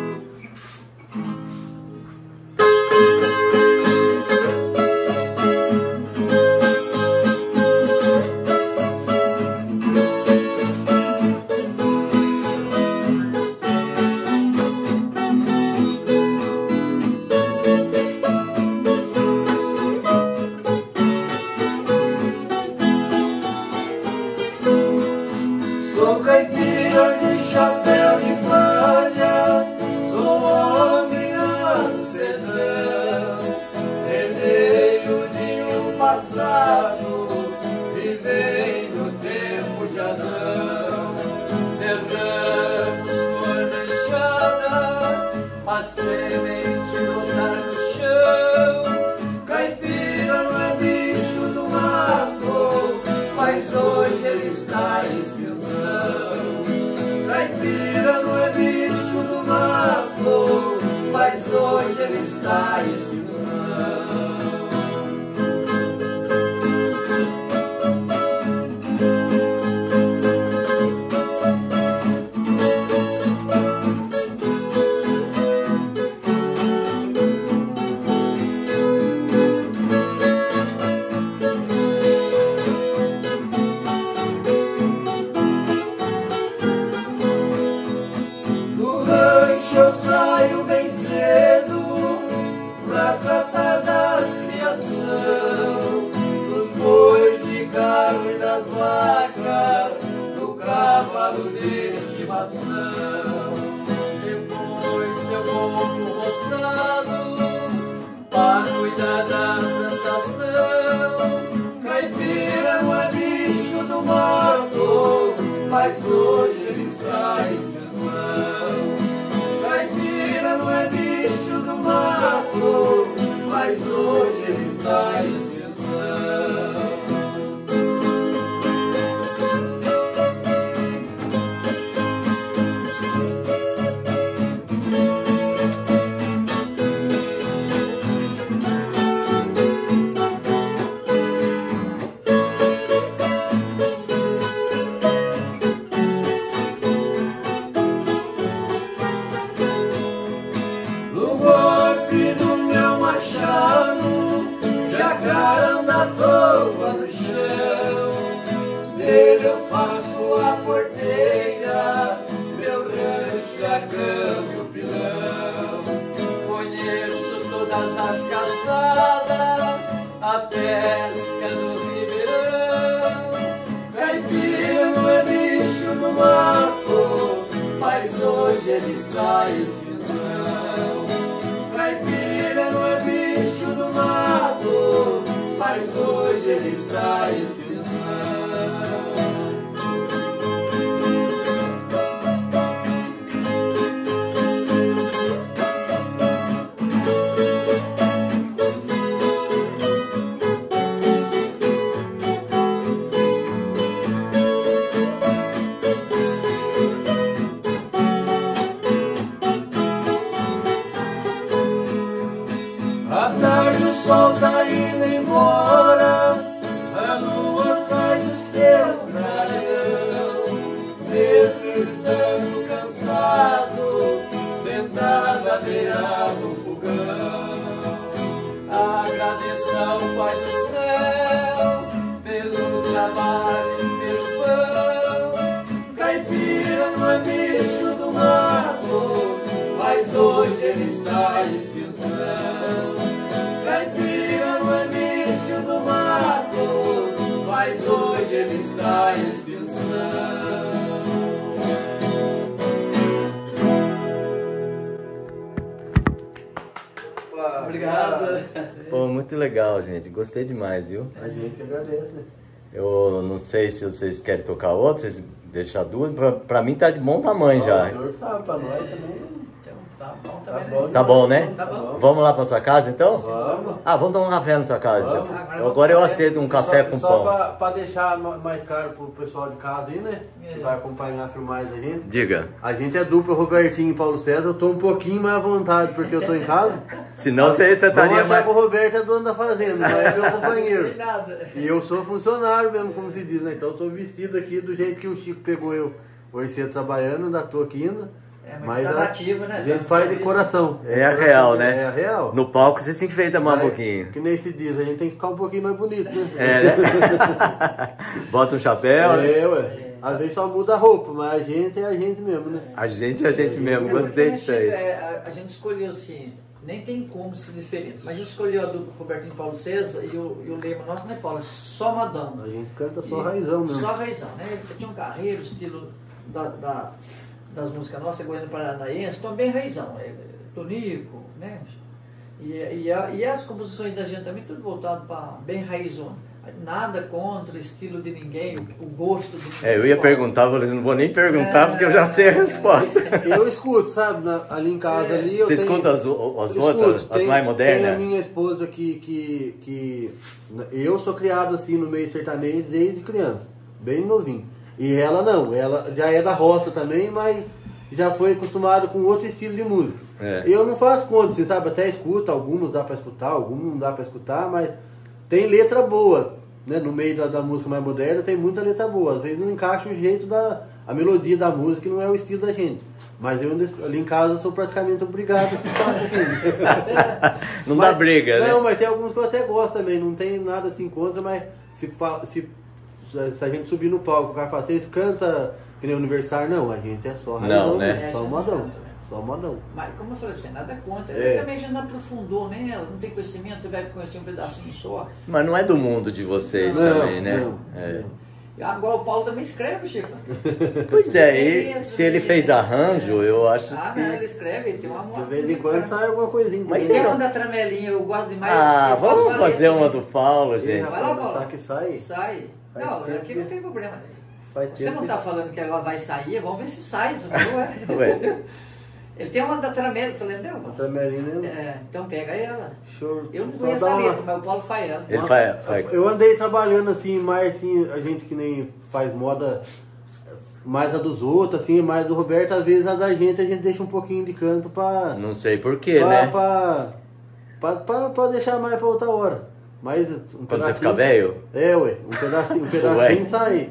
Sou caipira de chapéu de palha, sou homem lá do sertão, herdeiro de um passado, vivei no tempo de Adão. Derramos flor na enxada, a semente brotar no chão. Caipira não é bicho do mato, mas hoje ele está em extinção. Caipira não é bicho do mato, mas hoje ele está em extinção. Do rancho eu saio bem cedo pra tratar das criação, dos bois de carro e das vacas, do cavalo de estimação. Depois eu vou pro roçado pra cuidar da plantação. Caipira não é bicho do mato, mas hoje ele está em extinção. Caipira não é bicho do mato, mas hoje ele está em extinção. No golpe do meu machado, jacaranda toa no chão. Dele eu faço a porteira, meu rancho, a cama e o pilão. Conheço todas as caçadas, a pesca do ribeirão. Caipira não é bicho do mato, mas hoje ele está em extinção. Caipira não é bicho do mato, mas hoje ele está em extinção. À tarde o sol tá indo embora, a lua cai do seu clarão. Mesmo eu estando cansado, sentado à beira do fogão, agradeço ao Pai do céu pelo trabalho e pelo pão. Caipira não é bicho do mato, mas hoje ele está em extinção. Caipira não é bicho do mato, mas hoje ele está em extinção. Opa, Obrigado. Pô, muito legal, gente. Gostei demais, viu? A gente agradece. Eu não sei se vocês querem tocar outro, vocês deixar duas. Pra, pra mim tá de bom tamanho já. O senhor que sabe, pra nós também. Então, Tá bom Tá também, bom, né? Tá bom, né? Tá bom. Vamos lá pra sua casa então? Vamos. Ah, vamos tomar um café na sua casa. Vamos. então. Agora Agora eu vamos. aceito um café só, com só pão. pra, pra deixar ma- mais claro pro pessoal de casa aí, né? É. Que vai acompanhar a filmagem da gente. Diga. A gente é dupla Robertinho e Paulo César. Eu tô um pouquinho mais à vontade porque eu tô em casa. Senão você Vão tentaria achar mais. que o Roberto é dono da fazenda, mas é meu companheiro. Nada. E eu sou funcionário mesmo, como se diz, né? Então eu tô vestido aqui do jeito que o Chico pegou eu hoje cedo trabalhando, ainda tô aqui ainda. É, mas Mas tá a, nativo, né? a gente Tá faz de serviço. coração. É a coração, real, né? É a real. No palco você se enfeita mais um Mas, pouquinho. Que nem se diz, a gente tem que ficar um pouquinho mais bonito, né? É, né? Bota um chapéu. né? É, ué. Às vezes só muda a roupa, mas a gente é a gente mesmo, né? A gente é a gente mesmo. É, Gostei porque, disso né, aí. Chico, é, a, a gente escolheu assim, nem tem como ser diferente, mas a gente escolheu a dupla Robertinho e Paulo César e o, e o lema nosso, né, Paulo? É só modão. A gente canta só E- raizão mesmo. Só raizão, né? Tinha um carreiro, estilo da, da- das músicas nossas, Goiânia Paranaense, também raizão. É, Tonico, né? E, e, a- e as composições da gente também, tudo voltado para bem raizona. Nada contra o estilo de ninguém, o, o gosto de ninguém. É, eu ia perguntar, mas eu não vou nem perguntar porque eu já sei a resposta. Eu escuto, sabe? Na- ali em casa, ali eu Você tenho- escuta as, o- as Escuto. outras, as Tem- mais Tem a modernas? minha esposa que, que, que... Eu sou criado assim no meio sertanejo desde criança, bem novinho. E ela não, ela já é da roça também, mas já foi acostumada com outro estilo de música. É. Eu não faço conta, você sabe, até escuta, alguns dá pra escutar, alguns não dá pra escutar, mas tem letra boa, né? No meio da, da música mais moderna tem muita letra boa. Às vezes não encaixa o jeito da... A melodia da música não é o estilo da gente. Mas eu ali em casa sou praticamente obrigado a escutar assim. Não Mas- dá briga, né? Não, mas tem alguns que eu até gosto também, não tem nada assim contra, mas se, fa- se, se a gente subir no palco, o cara fala, vocês canta que nem universitário, não, a gente é só raizão, Não, né? mesmo, Só É, modão, a gente canta, né? só modão. Mas como eu falei pra você, nada contra. É. Ele também já não aprofundou, né? Ela não tem conhecimento, você vai conhecer um pedacinho só. Mas não é do mundo de vocês Não, também, né? não, É. não. E agora o Paulo também escreve, Chico. Pois é, e se ele fez arranjo, eu acho Ah, que... não, ele escreve, ele tem uma De vez em quando sai alguma coisinha. Mas Tem você uma da tramelinha, eu gosto demais. Ah, eu posso vamos fazer também. uma do Paulo, gente. Vai lá, Paulo. Será que sai? Sai. Faz Não, tempo aqui que- não tem problema. Faz Você tempo não que- tá falando que ela vai sair, vamos ver se sai, você falou, é? Ué, Ele tem uma da tramela, você lembra dela? A Tramelina, É, então pega ela. show. Eu não Só conheço dá a uma- letra, mas o Paulo faz ela. ele faz, faz... Eu andei trabalhando assim, mais assim, a gente que nem faz moda, mais a dos outros, assim, mais do Roberto, às vezes a da gente a gente deixa um pouquinho de canto pra, Não sei porquê, pra, né? pra, pra, pra, pra deixar mais pra outra hora. Mas um Quando você pedacinho- ficar velho? É, ué, um pedacinho, um pedacinho Ué. sai.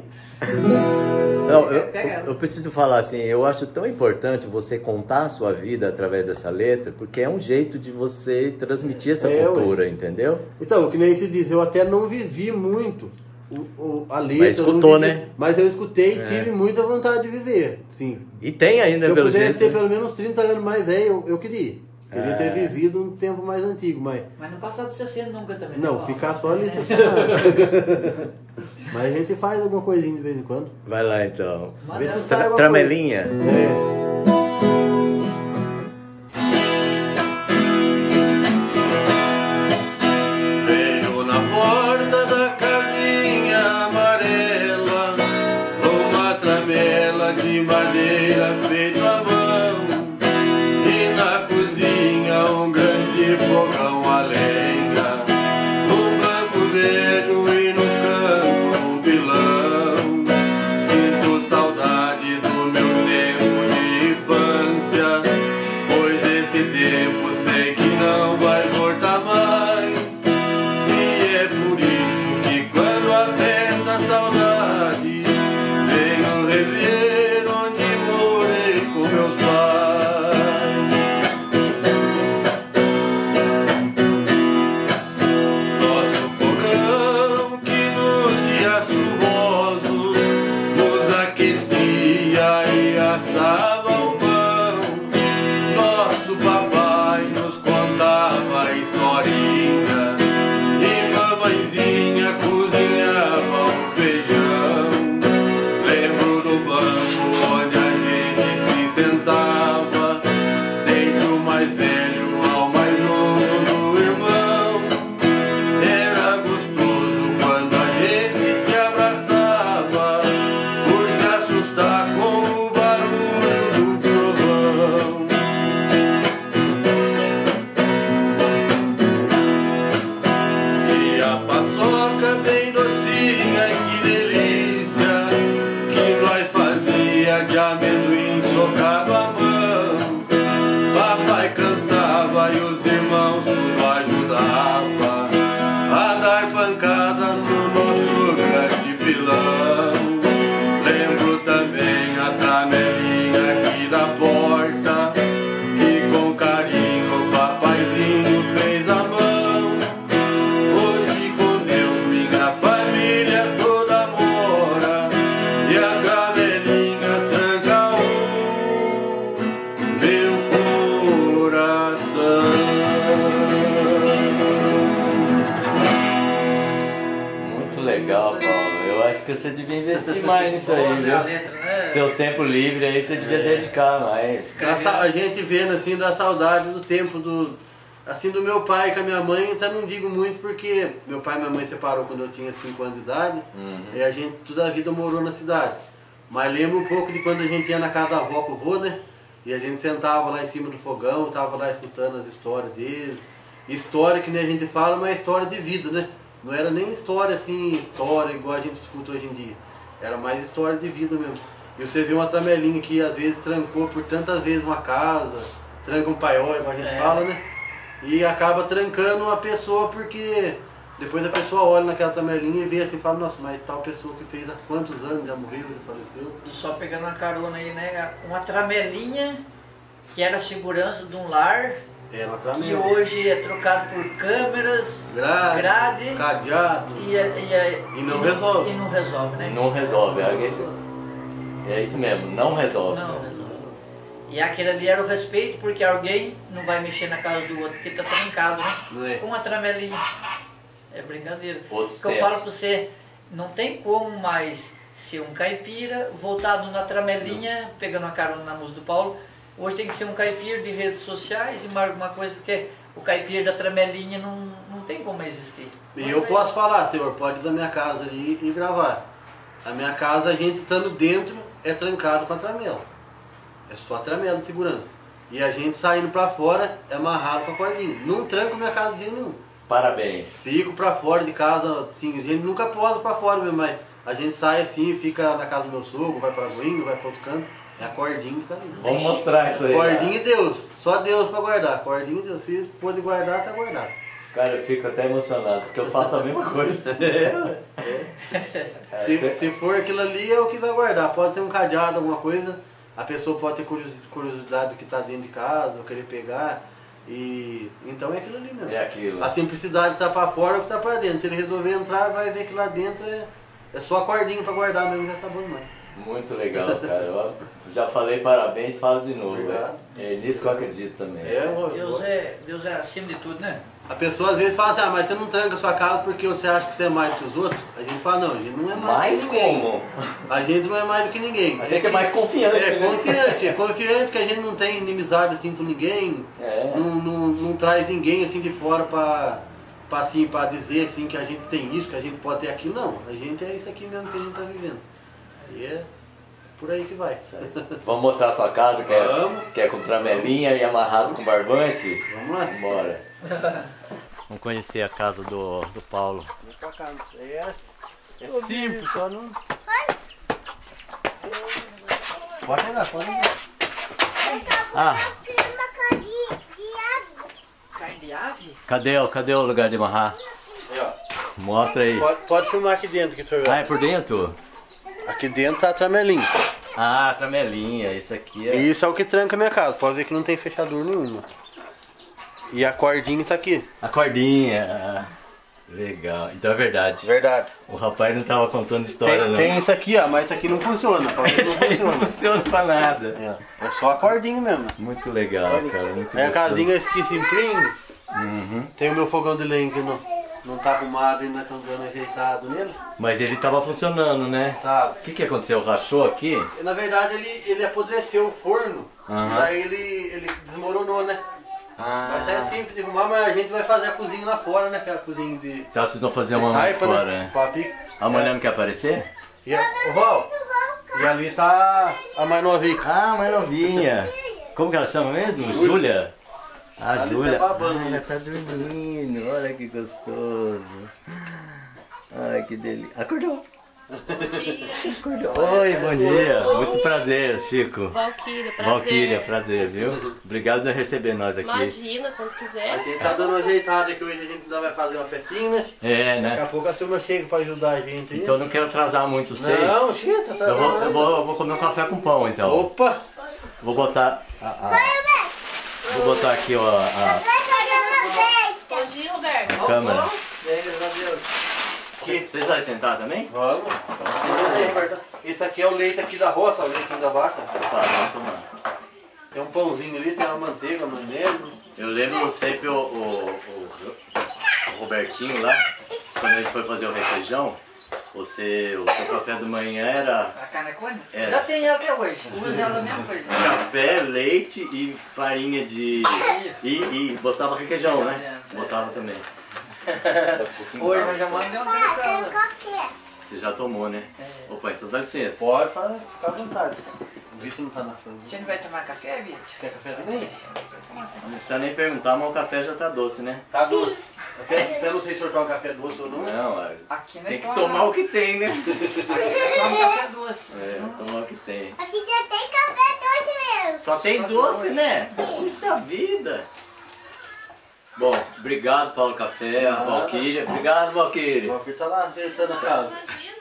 Não, eu, Pega ela. eu preciso falar assim, eu acho tão importante você contar a sua vida através dessa letra, porque é um jeito de você transmitir essa É, cultura, entendeu? Então, que nem se diz, eu até não vivi muito o, o- a letra. Mas eu não escutou, vivi, né? Mas eu escutei e É. tive muita vontade de viver, sim. E tem ainda, Se eu pelo pudesse jeito. ser né? pelo menos trinta anos mais velho, eu, eu queria. Queria ter É. vivido um tempo mais antigo, mas Mas não passar de sessenta nunca também. né, não, Paulo? ficar só ali estacionado. Mas a gente faz alguma coisinha de vez em quando. Vai lá então. Manda Vê se ela. sai Tra alguma tramelinha. É. Veio na porta da casinha amarela uma tramela de madeira feita à mão, e na cozinha um grande fogão a lenha, um banco verde e no canto um pilão. Sinto saudade do meu tempo de infância. que você devia investir mais nisso aí, viu? A letra, né? Seus tempos livres aí você devia dedicar mais. A, a gente vendo assim da saudade do tempo do assim do meu pai com a minha mãe, então não digo muito porque meu pai e minha mãe separou quando eu tinha cinco anos de idade, Uhum. e a gente toda a vida morou na cidade. Mas lembro um pouco de quando a gente ia na casa da avó com o vô, né? E a gente sentava lá em cima do fogão, tava lá escutando as histórias deles. História que nem a gente fala, mas é história de vida, né? Não era nem história assim, história igual a gente escuta hoje em dia. Era mais história de vida mesmo. E você vê uma tramelinha que às vezes trancou por tantas vezes uma casa, tranca um paiol, como a gente É. fala, né? E acaba trancando uma pessoa porque depois a pessoa olha naquela tramelinha e vê assim, fala, nossa, mas tal pessoa que fez há quantos anos já morreu, já faleceu. E só pegando uma carona aí, né? Uma tramelinha que era a segurança de um lar, É uma que tramelinha. hoje é trocado por câmeras, Grade, grade cadeado. e, e, E não resolve. E não resolve, né? Não resolve, é isso, é isso mesmo, não resolve. Não resolve. E aquele ali era o respeito, porque alguém não vai mexer na casa do outro, porque tá trancado, né? Não é? Com uma tramelinha. É brincadeira. Outros O que eu tempos. falo pra você, não tem como mais ser um caipira voltado na tramelinha, pegando a carona na música do Paulo. Hoje tem que ser um caipira de redes sociais e mais alguma coisa, porque o caipira da tramelinha não, não tem como existir. E eu posso falar, senhor, pode ir da minha casa ali e gravar. A minha casa, a gente estando dentro, é trancado com a tramela. É só a tramela de segurança. E a gente saindo pra fora, é amarrado com a cordinha. Não tranco minha casa de jeito nenhum. Parabéns. Fico pra fora de casa, assim, a gente nunca posa pra fora mesmo, mas a gente sai assim, fica na casa do meu sogro, vai pra Guinga, vai pra outro canto. É a cordinha que tá ali. Vamos mostrar isso aí. Cordinha e Deus, só Deus pra guardar. Cordinha e Deus, se for de guardar, tá guardado. Cara, eu fico até emocionado, porque eu faço a mesma coisa. É, é. Se, se for aquilo ali, é o que vai guardar. Pode ser um cadeado, alguma coisa. A pessoa pode ter curiosi- curiosidade do que está dentro de casa, ou querer pegar. E então é aquilo ali mesmo. É aquilo. A simplicidade está para fora ou que está para dentro. Se ele resolver entrar, vai ver que lá dentro é, é só a cordinha para guardar mesmo, já tá bom demais. Muito legal, cara. Eu já falei parabéns, falo de novo. Obrigado. É nisso que eu acredito também. É, eu- Deus é, Deus é acima de tudo, né? A pessoa às vezes fala assim, ah, mas você não tranca a sua casa porque você acha que você é mais que os outros? A gente fala, não, a gente não é mais, Mais que ninguém. como? A gente não é mais do que ninguém. A gente é mais confiante, É né? confiante, é confiante que a gente não tem inimizade assim com ninguém, É. não, não, não traz ninguém assim de fora pra, pra, assim, pra dizer assim, que a gente tem isso, que a gente pode ter aquilo, não. A gente é isso aqui mesmo que a gente tá vivendo. E é por aí que vai. Vamos mostrar a sua casa, que é, Vamos. que é com tramelinha e amarrado com barbante? Vamos lá. Bora. Vamos conhecer a casa do, do Paulo. É, é simples, só não... Pode pegar, pode pegar. Ah, Carne de ave? cadê, o- cadê o lugar de amarrar? Aí, ó. Mostra aí. Pode, pode filmar aqui dentro que tu Ah, é por dentro? Aqui dentro tá a tramelinha. Ah, tramelinha, isso aqui E é... isso é o que tranca a minha casa. Pode ver que não tem fechadura nenhuma. E a cordinha tá aqui. A cordinha. Ah, legal, então é verdade. Verdade. O rapaz não tava contando história, Tem, não. tem isso aqui, ó, mas isso aqui não funciona. a cordinha Isso não aí não funciona. funciona pra nada. É, é só a cordinha mesmo. Muito legal, cara, muito Aí a gostoso. casinha aqui simplinho. Uhum. Tem o meu fogão de lenha que não, não tá arrumado e nós estamos dando ajeitado nele. Mas ele tava funcionando, né? Tá. O que que aconteceu? Rachou aqui? E, na verdade ele, ele apodreceu o forno. Aham. E daí ele, ele desmoronou, né? Mas é Ah, simples de arrumar, mas a gente vai fazer a cozinha lá fora, né? Aquela cozinha de... então vocês vão fazer uma de mais taipa, fora, né? né? Pra pique. A mulher não quer aparecer? E a, ô Val, e ali tá a mais novinha. Ah, mais novinha. Como que ela chama mesmo? Júlia? A Ali Júlia. tá babando, Ah, né? ela tá dormindo. Olha que gostoso. Ai, que delícia. Acordou. Acordou. Oi, bom dia. Muito prazer, Chico. Valquíria, prazer. Valquíria, prazer, viu? Obrigado por receber nós aqui. Imagina, quando A quiser. gente tá dando uma ajeitada aqui hoje, a gente ainda vai fazer uma festinha, né? É, Daqui a né? pouco a turma chega pra ajudar a gente aí. Então eu não quero atrasar muito vocês. Não, chega, tá Eu vou, travando. eu vou, eu vou comer um café com pão, então. Opa! Vou botar. a- a- vou botar aqui ó, a, Bom dia, Roberto. a câmera. Graças a Deus. Vocês vão sentar também? Vamos. Esse aqui é o leite aqui da roça, o leitinho da vaca. Opa, vamos tomar. Tem um pãozinho ali, tem uma manteiga, maionese. Eu lembro sempre o, o, o- o Robertinho lá, quando a gente foi fazer o requeijão, Você, o seu café da manhã era A canecona? Era. Já tem ela até hoje. Usa ela a mesma coisa. café, leite e farinha de... E, e botava requeijão, né? Botava também. Hoje nós já mandamos dentro da Quero casa. café. Você já tomou, né? Opa, então dá licença. Pode falar, fica à vontade. O Vitor não tá na frente. Você não vai tomar café, Vitor? Quer café também? Não precisa nem perguntar, mas o café já tá doce, né? Tá doce. Até, até não sei se eu tomo café doce ou não. Não, é, Aqui não é tem que toma- tomar o que tem, né? Toma café doce. É, tomar o que tem. Aqui já tem café doce mesmo. Só tem Só doce, doce. né? Puxa vida! Bom, obrigado, Paulo Café, a Valquíria. Obrigado, Valquíria. O Vitor tá lá, ele tá na casa.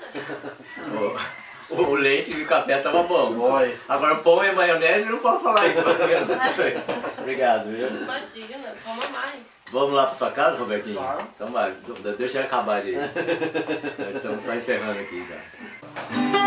O, o leite e o café tava bom. Oi. Agora pão e maionese não pode falar aí. Obrigado, viu? Imagina, toma mais. Vamos lá pra sua casa, Robertinho? Claro. Então vai, deixa eu acabar de... Nós estamos só encerrando aqui já.